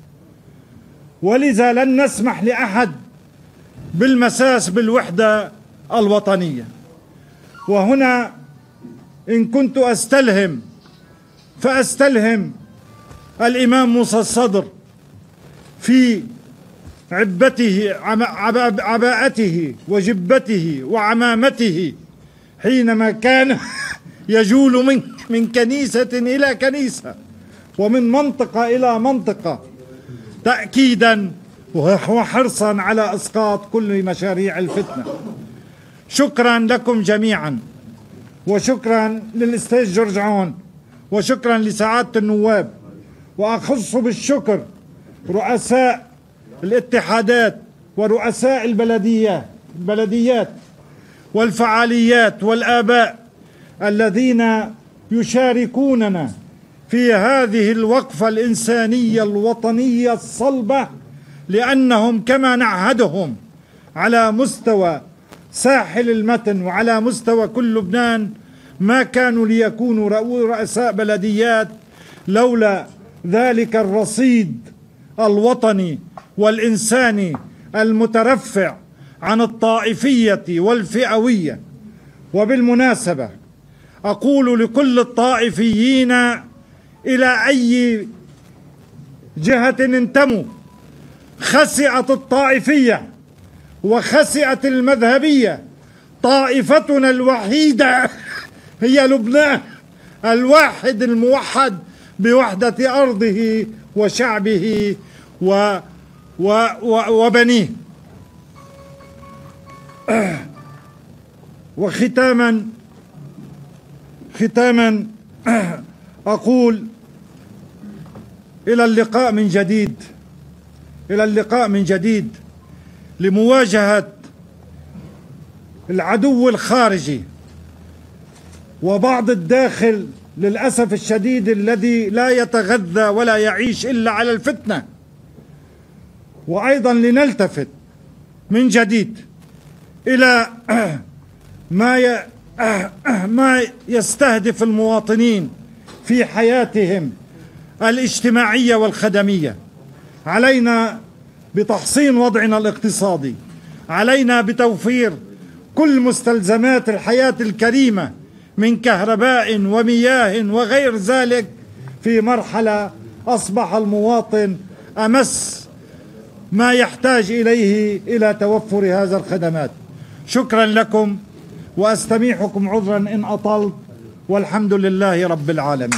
ولذا لن نسمح لأحد بالمساس بالوحدة الوطنية. وهنا إن كنت أستلهم فأستلهم الإمام موسى الصدر في عبته عباءته وجبته وعمامته حينما كان يجول من من كنيسة إلى كنيسة ومن منطقة إلى منطقة تأكيدا وحرصا على إسقاط كل مشاريع الفتنة. شكرا لكم جميعا، وشكرا للأستاذ جورج عون، وشكرا لسعادة النواب، وأخص بالشكر رؤساء الاتحادات ورؤساء البلديات البلديات والفعاليات والآباء الذين يشاركوننا في هذه الوقفة الإنسانية الوطنية الصلبة، لأنهم كما نعهدهم على مستوى ساحل المتن وعلى مستوى كل لبنان ما كانوا ليكونوا رؤساء بلديات لولا ذلك الرصيد الوطني والإنساني المترفع عن الطائفية والفئوية. وبالمناسبة أقول لكل الطائفيين إلى أي جهة انتموا: خسئت الطائفية وخسئت المذهبية، طائفتنا الوحيدة هي لبنان الواحد الموحد بوحدة أرضه وشعبه و و و وبنيه. وختاما ختاما أقول إلى اللقاء من جديد، إلى اللقاء من جديد لمواجهة العدو الخارجي وبعض الداخل للأسف الشديد الذي لا يتغذى ولا يعيش إلا على الفتنة. وأيضا لنلتفت من جديد إلى ما ما يستهدف المواطنين في حياتهم الاجتماعية والخدمية. علينا بتحسين وضعنا الاقتصادي، علينا بتوفير كل مستلزمات الحياة الكريمة من كهرباء ومياه وغير ذلك في مرحلة أصبح المواطن أمس ما يحتاج إليه إلى توفر هذا الخدمات. شكرا لكم وأستميحكم عذرا إن أطلت، والحمد لله رب العالمين.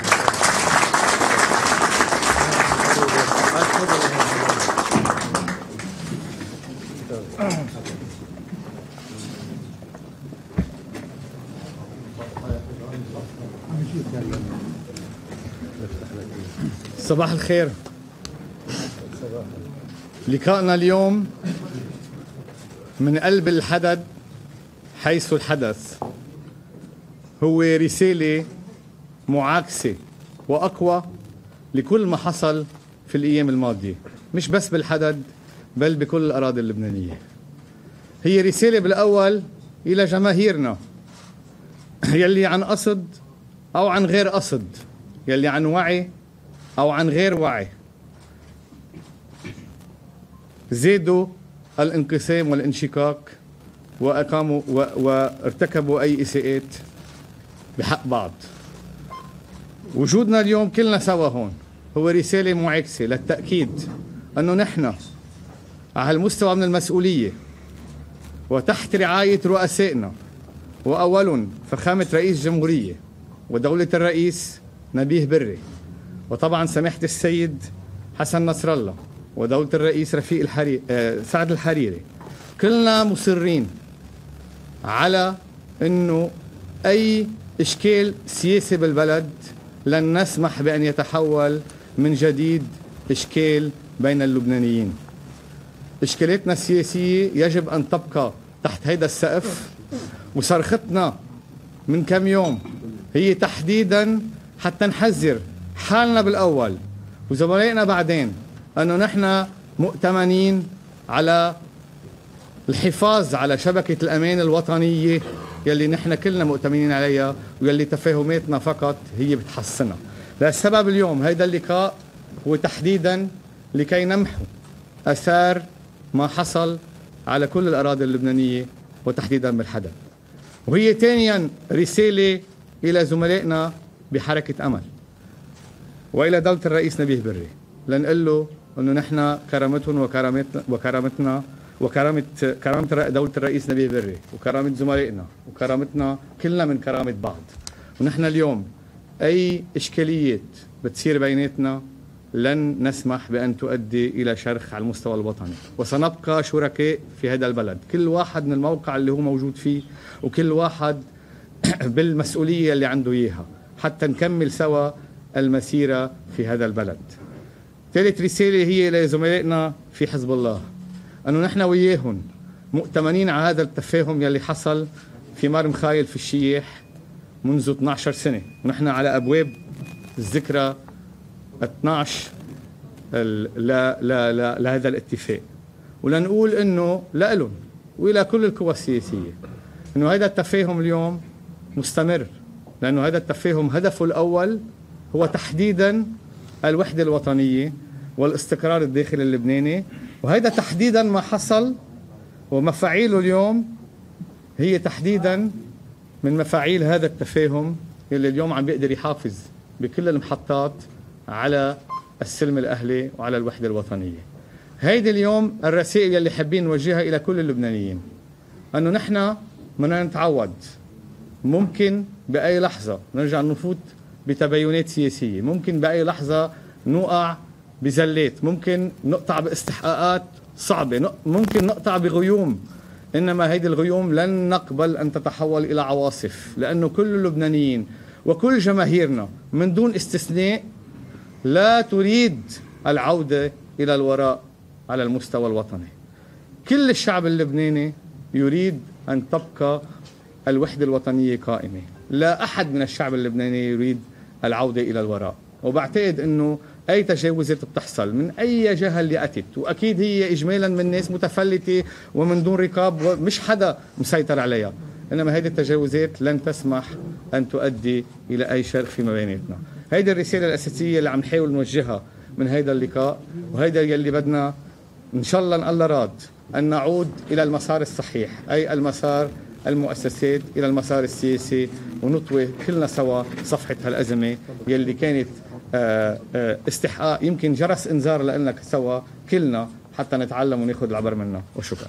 صباح الخير. لقاءنا اليوم من قلب الحدث حيث الحدث هو رسالة معاكسة وأقوى لكل ما حصل في الأيام الماضية، مش بس بالحدث بل بكل الأراضي اللبنانية. هي رسالة بالأول إلى جماهيرنا يلي عن قصد أو عن غير قصد، يلي عن وعي أو عن غير وعي زادوا الانقسام والانشقاق وأقاموا و... وارتكبوا أي إساءات بحق بعض. وجودنا اليوم كلنا سوا هون هو رسالة معاكسة للتأكيد أنه نحن على المستوى من المسؤولية وتحت رعاية رؤسائنا، وأول فخامة رئيس الجمهورية ودولة الرئيس نبيه بري، وطبعا سماحة السيد حسن نصر الله ودولة الرئيس رفيق الحريري آه سعد الحريري، كلنا مصرين على أنه أي إشكال سياسي بالبلد لن نسمح بأن يتحول من جديد إشكال بين اللبنانيين. إشكالاتنا السياسية يجب أن تبقى تحت هيدا السقف، وصرختنا من كم يوم هي تحديدا حتى نحذر حالنا بالأول وزملائنا بعدين أنه نحن مؤتمنين على الحفاظ على شبكة الأمان الوطنية يلي نحن كلنا مؤتمنين عليها ويلي تفاهماتنا فقط هي بتحسنها. للسبب اليوم هيدا اللقاء هو تحديدا لكي نمحو أثار ما حصل على كل الأراضي اللبنانية وتحديدا بالحدث. وهي ثانيا رسالة إلى زملائنا بحركة أمل وإلى دولة الرئيس نبيه بري لنقول له أنه نحن كرامتهم وكرامتنا وكرامتنا وكرامة كرامة دولة الرئيس نبيه بري وكرامة زملائنا وكرامتنا كلنا من كرامة بعض. ونحن اليوم أي إشكاليات بتصير بيناتنا لن نسمح بأن تؤدي إلى شرخ على المستوى الوطني، وسنبقى شركاء في هذا البلد، كل واحد من الموقع اللي هو موجود فيه وكل واحد بالمسؤولية اللي عنده إياها حتى نكمل سوا المسيرة في هذا البلد. ثالث رسالة هي لزملائنا في حزب الله أنه نحن وياهم مؤتمنين على هذا التفاهم يلي حصل في مار مخايل في الشياح منذ اثنعش سنة، ونحن على أبواب الذكرى اثنعش لا لا لا لهذا الاتفاق، ولنقول انه لهم والى كل القوى السياسيه انه هذا التفاهم اليوم مستمر، لانه هذا التفاهم هدفه الاول هو تحديدا الوحده الوطنيه والاستقرار الداخلي اللبناني، وهذا تحديدا ما حصل ومفاعيله اليوم هي تحديدا من مفاعيل هذا التفاهم اللي اليوم عم بيقدر يحافظ بكل المحطات على السلم الأهلي وعلى الوحدة الوطنية. هيدي اليوم الرسائل اللي حابين نوجهها إلى كل اللبنانيين، أنه نحن بدنا نتعود، ممكن بأي لحظة نرجع نفوت بتباينات سياسية، ممكن بأي لحظة نوقع بزلات، ممكن نقطع باستحقاقات صعبة، ممكن نقطع بغيوم، إنما هيدي الغيوم لن نقبل أن تتحول إلى عواصف، لأنه كل اللبنانيين وكل جماهيرنا من دون استثناء لا تريد العودة إلى الوراء على المستوى الوطني. كل الشعب اللبناني يريد أن تبقى الوحدة الوطنية قائمة، لا أحد من الشعب اللبناني يريد العودة إلى الوراء. وبعتقد أنه أي تجاوزات بتحصل من أي جهة اللي أتت، وأكيد هي إجمالا من ناس متفلتة ومن دون رقاب ومش حدا مسيطر عليها، إنما هذه التجاوزات لن تسمح أن تؤدي إلى أي شرخ فيما بيناتنا. هيدي الرسالة الأساسية اللي عم نحاول نوجهها من هيدا اللقاء، وهيدا يلي بدنا إن شاء الله إن الله راد أن نعود إلى المسار الصحيح، أي المسار المؤسسات إلى المسار السياسي، ونطوي كلنا سوا صفحة هالأزمة يلي كانت استحقاق يمكن جرس إنذار لنا سوا كلنا حتى نتعلم وناخذ العبر منها. وشكرا.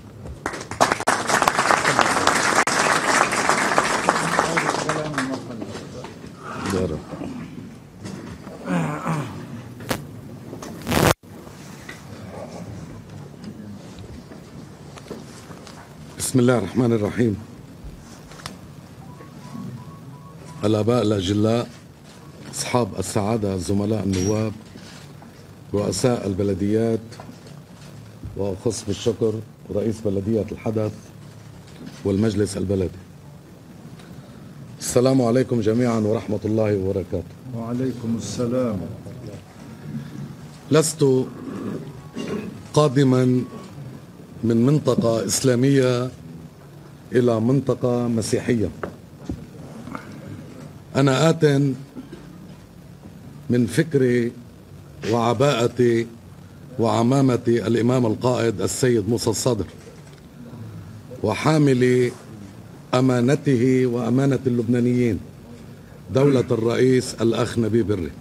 بسم الله الرحمن الرحيم. الآباء الأجلاء، أصحاب السعادة، زملاء النواب، رؤساء البلديات، وأخص بالشكر رئيس بلدية الحدث والمجلس البلدي. السلام عليكم جميعا ورحمة الله وبركاته. وعليكم السلام. لست قادما من منطقة إسلامية إلى منطقة مسيحية، أنا آت من فكري وعباءتي وعمامة الإمام القائد السيد موسى الصدر، وحامل أمانته وأمانة اللبنانيين دولة الرئيس الأخ نبيه بري،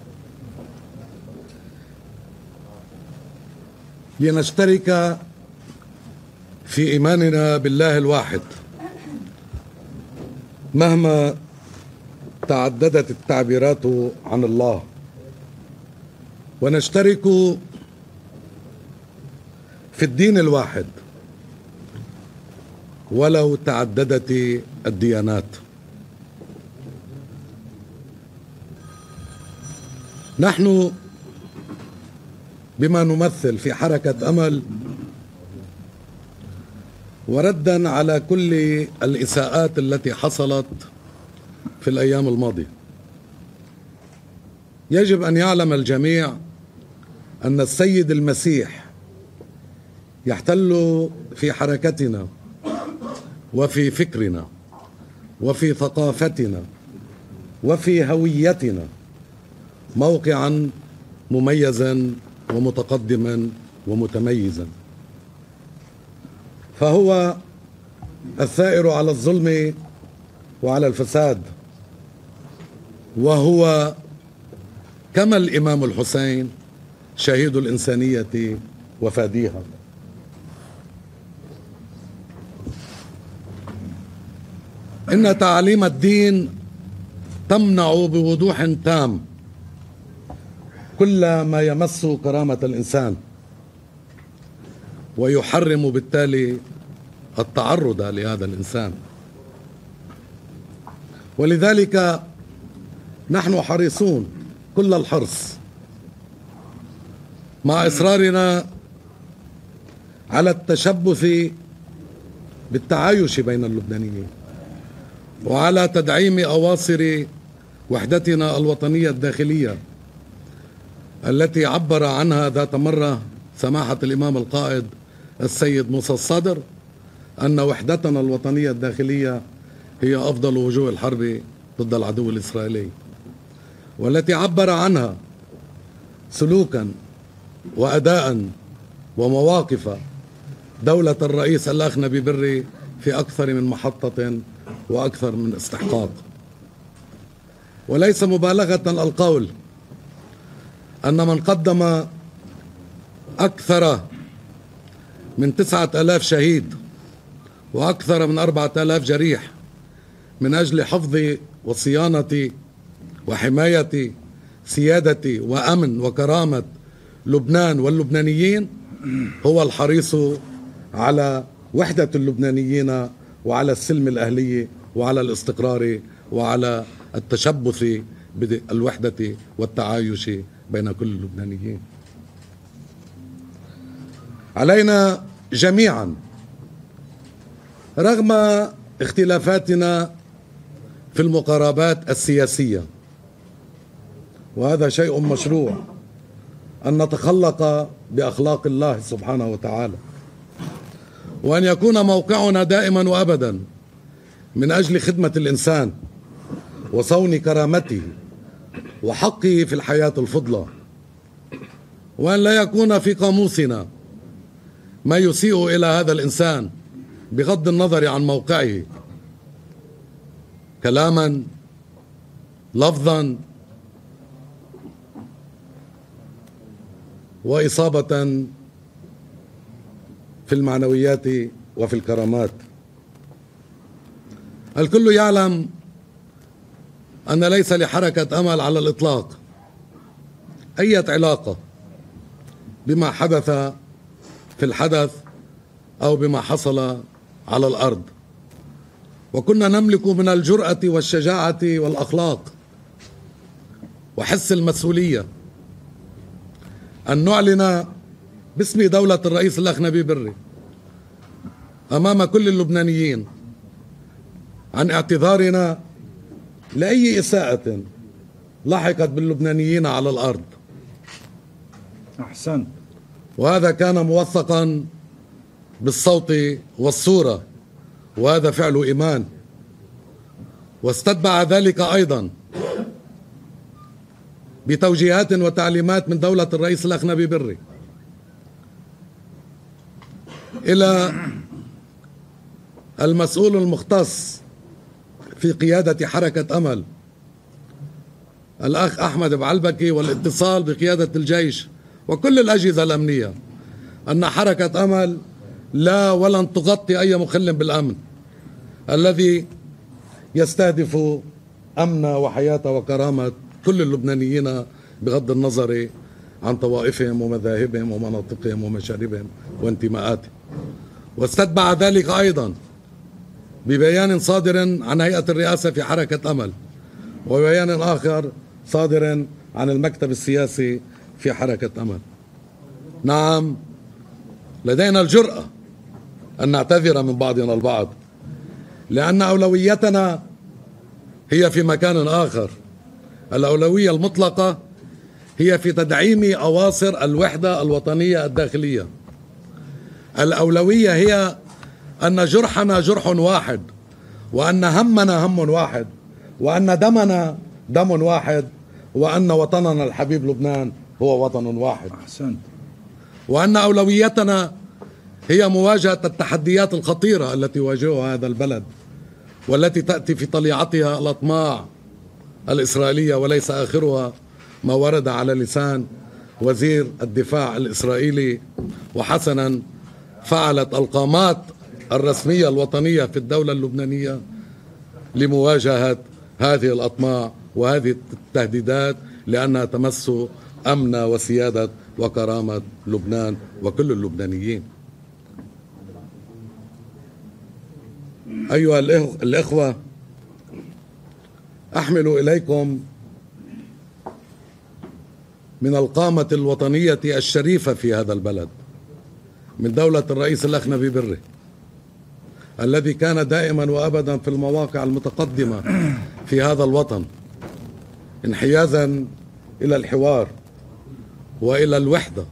لنشترك في إيماننا بالله الواحد مهما تعددت التعبيرات عن الله، ونشترك في الدين الواحد ولو تعددت الديانات. نحن بما نمثل في حركة أمل، وردا على كل الإساءات التي حصلت في الأيام الماضية، يجب أن يعلم الجميع أن السيد المسيح يحتل في حركتنا وفي فكرنا وفي ثقافتنا وفي هويتنا موقعا مميزا ومتقدما ومتميزا، فهو الثائر على الظلم وعلى الفساد، وهو كما الإمام الحسين شهيد الإنسانية وفاديها. إن تعاليم الدين تمنع بوضوح تام كل ما يمس كرامة الإنسان، ويحرم بالتالي التعرض لهذا الإنسان. ولذلك نحن حريصون كل الحرص مع إصرارنا على التشبث بالتعايش بين اللبنانيين، وعلى تدعيم أواصر وحدتنا الوطنية الداخلية التي عبر عنها ذات مرة سماحة الإمام القائد السيد موسى الصدر أن وحدتنا الوطنية الداخلية هي أفضل وجوه الحرب ضد العدو الإسرائيلي، والتي عبر عنها سلوكا وأداء ومواقف دولة الرئيس الأخ نبيه بري في أكثر من محطة وأكثر من استحقاق. وليس مبالغة القول أن من قدم أكثر من تسعة آلاف شهيد وأكثر من أربعة آلاف جريح من أجل حفظ وصيانة وحماية سيادة وأمن وكرامة لبنان واللبنانيين هو الحريص على وحدة اللبنانيين وعلى السلم الأهلي وعلى الاستقرار وعلى التشبث بالوحدة والتعايش بين كل اللبنانيين. علينا جميعا رغم اختلافاتنا في المقاربات السياسية، وهذا شيء مشروع، أن نتخلق بأخلاق الله سبحانه وتعالى، وأن يكون موقعنا دائما وأبدا من أجل خدمة الإنسان وصون كرامته وحقه في الحياة الفضلى، وأن لا يكون في قاموسنا ما يسيء إلى هذا الإنسان بغض النظر عن موقعه كلاما لفظا وإصابة في المعنويات وفي الكرامات. الكل يعلم أن ليس لحركة أمل على الإطلاق أي علاقة بما حدث في الحدث أو بما حصل على الأرض، وكنا نملك من الجرأة والشجاعة والأخلاق وحس المسؤولية أن نعلن باسم دولة الرئيس الأخ نبيه بري أمام كل اللبنانيين عن اعتذارنا لأي إساءة لحقت باللبنانيين على الأرض. أحسن. وهذا كان موثقا بالصوت والصورة، وهذا فعل إيمان، واستتبع ذلك أيضا بتوجيهات وتعليمات من دولة الرئيس الأخ نبيه بري إلى المسؤول المختص في قيادة حركة أمل الأخ أحمد بعلبكي، والاتصال بقيادة الجيش وكل الأجهزة الأمنية أن حركة أمل لا ولن تغطي أي مخل بالأمن الذي يستهدف أمن وحياة وكرامة كل اللبنانيين بغض النظر عن طوائفهم ومذاهبهم ومناطقهم ومشاربهم وانتماءاتهم. واستتبع ذلك أيضا ببيان صادر عن هيئة الرئاسة في حركة أمل، وبيان آخر صادر عن المكتب السياسي في حركة أمل. نعم، لدينا الجرأة أن نعتذر من بعضنا البعض، لأن أولويتنا هي في مكان آخر. الأولوية المطلقة هي في تدعيم أواصر الوحدة الوطنية الداخلية. الأولوية هي أن جرحنا جرح واحد، وأن همنا هم واحد، وأن دمنا دم واحد، وأن وطننا الحبيب لبنان هو وطن واحد. أحسنت. وأن أولويتنا هي مواجهة التحديات الخطيرة التي يواجهها هذا البلد، والتي تأتي في طليعتها الأطماع الإسرائيلية، وليس آخرها ما ورد على لسان وزير الدفاع الإسرائيلي. وحسنا فعلت القامات الرسمية الوطنية في الدولة اللبنانية لمواجهة هذه الأطماع وهذه التهديدات، لأنها تمس أمن وسيادة وكرامة لبنان وكل اللبنانيين. أيها الإخوة، أحمل إليكم من القامة الوطنية الشريفة في هذا البلد، من دولة الرئيس الأخ نبيه بري، الذي كان دائما وأبدا في المواقع المتقدمة في هذا الوطن، انحيازا إلى الحوار وإلى الوحدة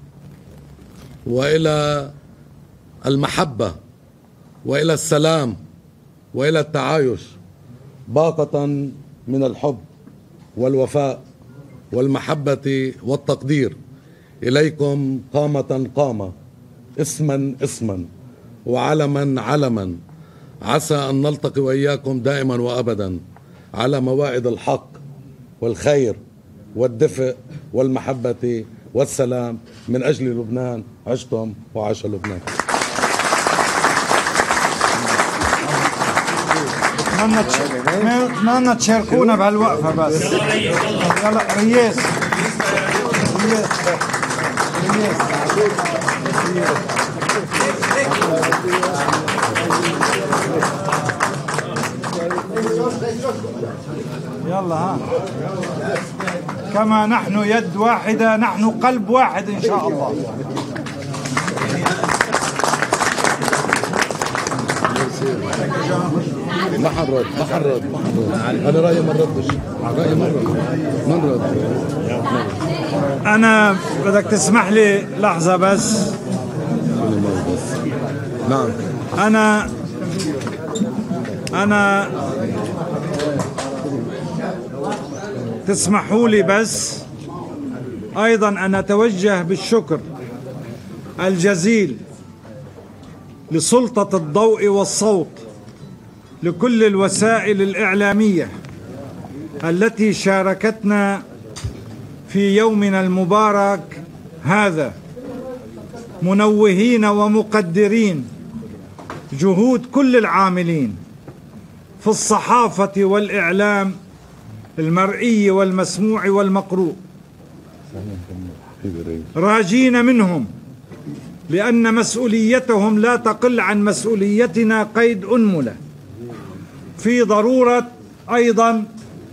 وإلى المحبة وإلى السلام وإلى التعايش، باقة من الحب والوفاء والمحبة والتقدير إليكم قامة قامة، اسما اسما، وعلما علما. عسى أن نلتقي وإياكم دائما وأبدا على موائد الحق والخير والدفء والمحبة والسلام. من أجل لبنان عشتم وعاش لبنان. نتمنى تشاركونا بهالوقفة بس. يلا رياس. يلا ها، كما نحن يد واحدة نحن قلب واحد إن شاء الله. ما حنرد ما حنرد ما حنرد أنا رأيي ما نردش، رأيي ما نرد ما نرد. أنا بدك تسمح لي لحظة بس. نعم. أنا أنا تسمحوا لي بس أيضا أن أتوجه بالشكر الجزيل لسلطة الضوء والصوت، لكل الوسائل الإعلامية التي شاركتنا في يومنا المبارك هذا، منوهين ومقدرين جهود كل العاملين في الصحافة والإعلام المرئي والمسموع والمقروء، راجين منهم لأن مسؤوليتهم لا تقل عن مسؤوليتنا قيد أنملة، في ضرورة أيضا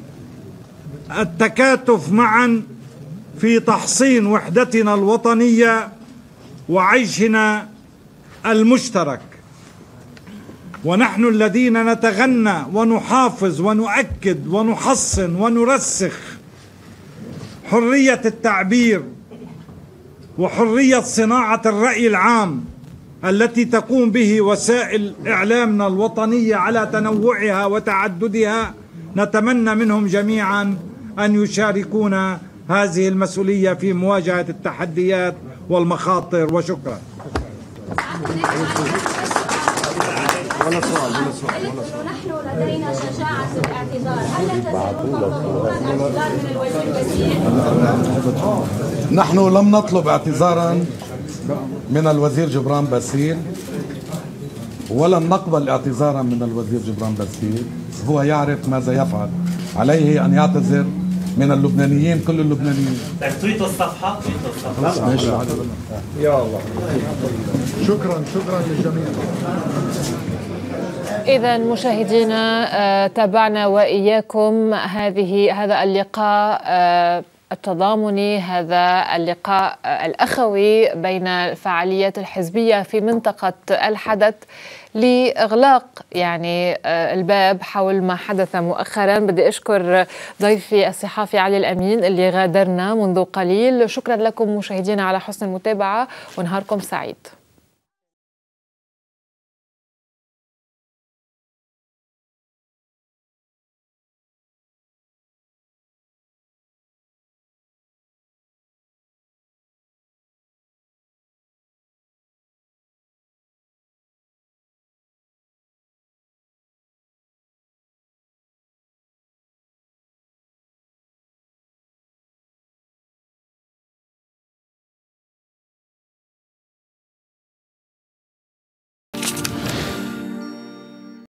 التكاتف معا في تحصين وحدتنا الوطنية وعيشنا المشترك. ونحن الذين نتغنى ونحافظ ونؤكد ونحصن ونرسخ حرية التعبير وحرية صناعة الرأي العام التي تقوم به وسائل إعلامنا الوطنية على تنوعها وتعددها، نتمنى منهم جميعا أن يشاركونا هذه المسؤولية في مواجهة التحديات والمخاطر. وشكرا. ولا سؤال ولا سؤال ولا سؤال. نحن لدينا شجاعة الاعتذار، هل لا تستطيعون الاعتذار من الوزير باسيل؟ نحن لم نطلب اعتذارا من الوزير جبران باسيل، ولن نقبل اعتذارا من الوزير جبران باسيل. هو يعرف ماذا يفعل، عليه أن يعتذر من اللبنانيين، كل اللبنانيين. تويت الصفحة تويت الصفحة. يا الله. شكرا شكرا للجميع. إذا مشاهدينا تابعنا وإياكم هذه هذا اللقاء التضامني، هذا اللقاء الأخوي بين الفعاليات الحزبية في منطقة الحدث لإغلاق يعني الباب حول ما حدث مؤخرا. بدي أشكر ضيفي الصحافي علي الأمين اللي غادرنا منذ قليل. شكرا لكم مشاهدينا على حسن المتابعة ونهاركم سعيد.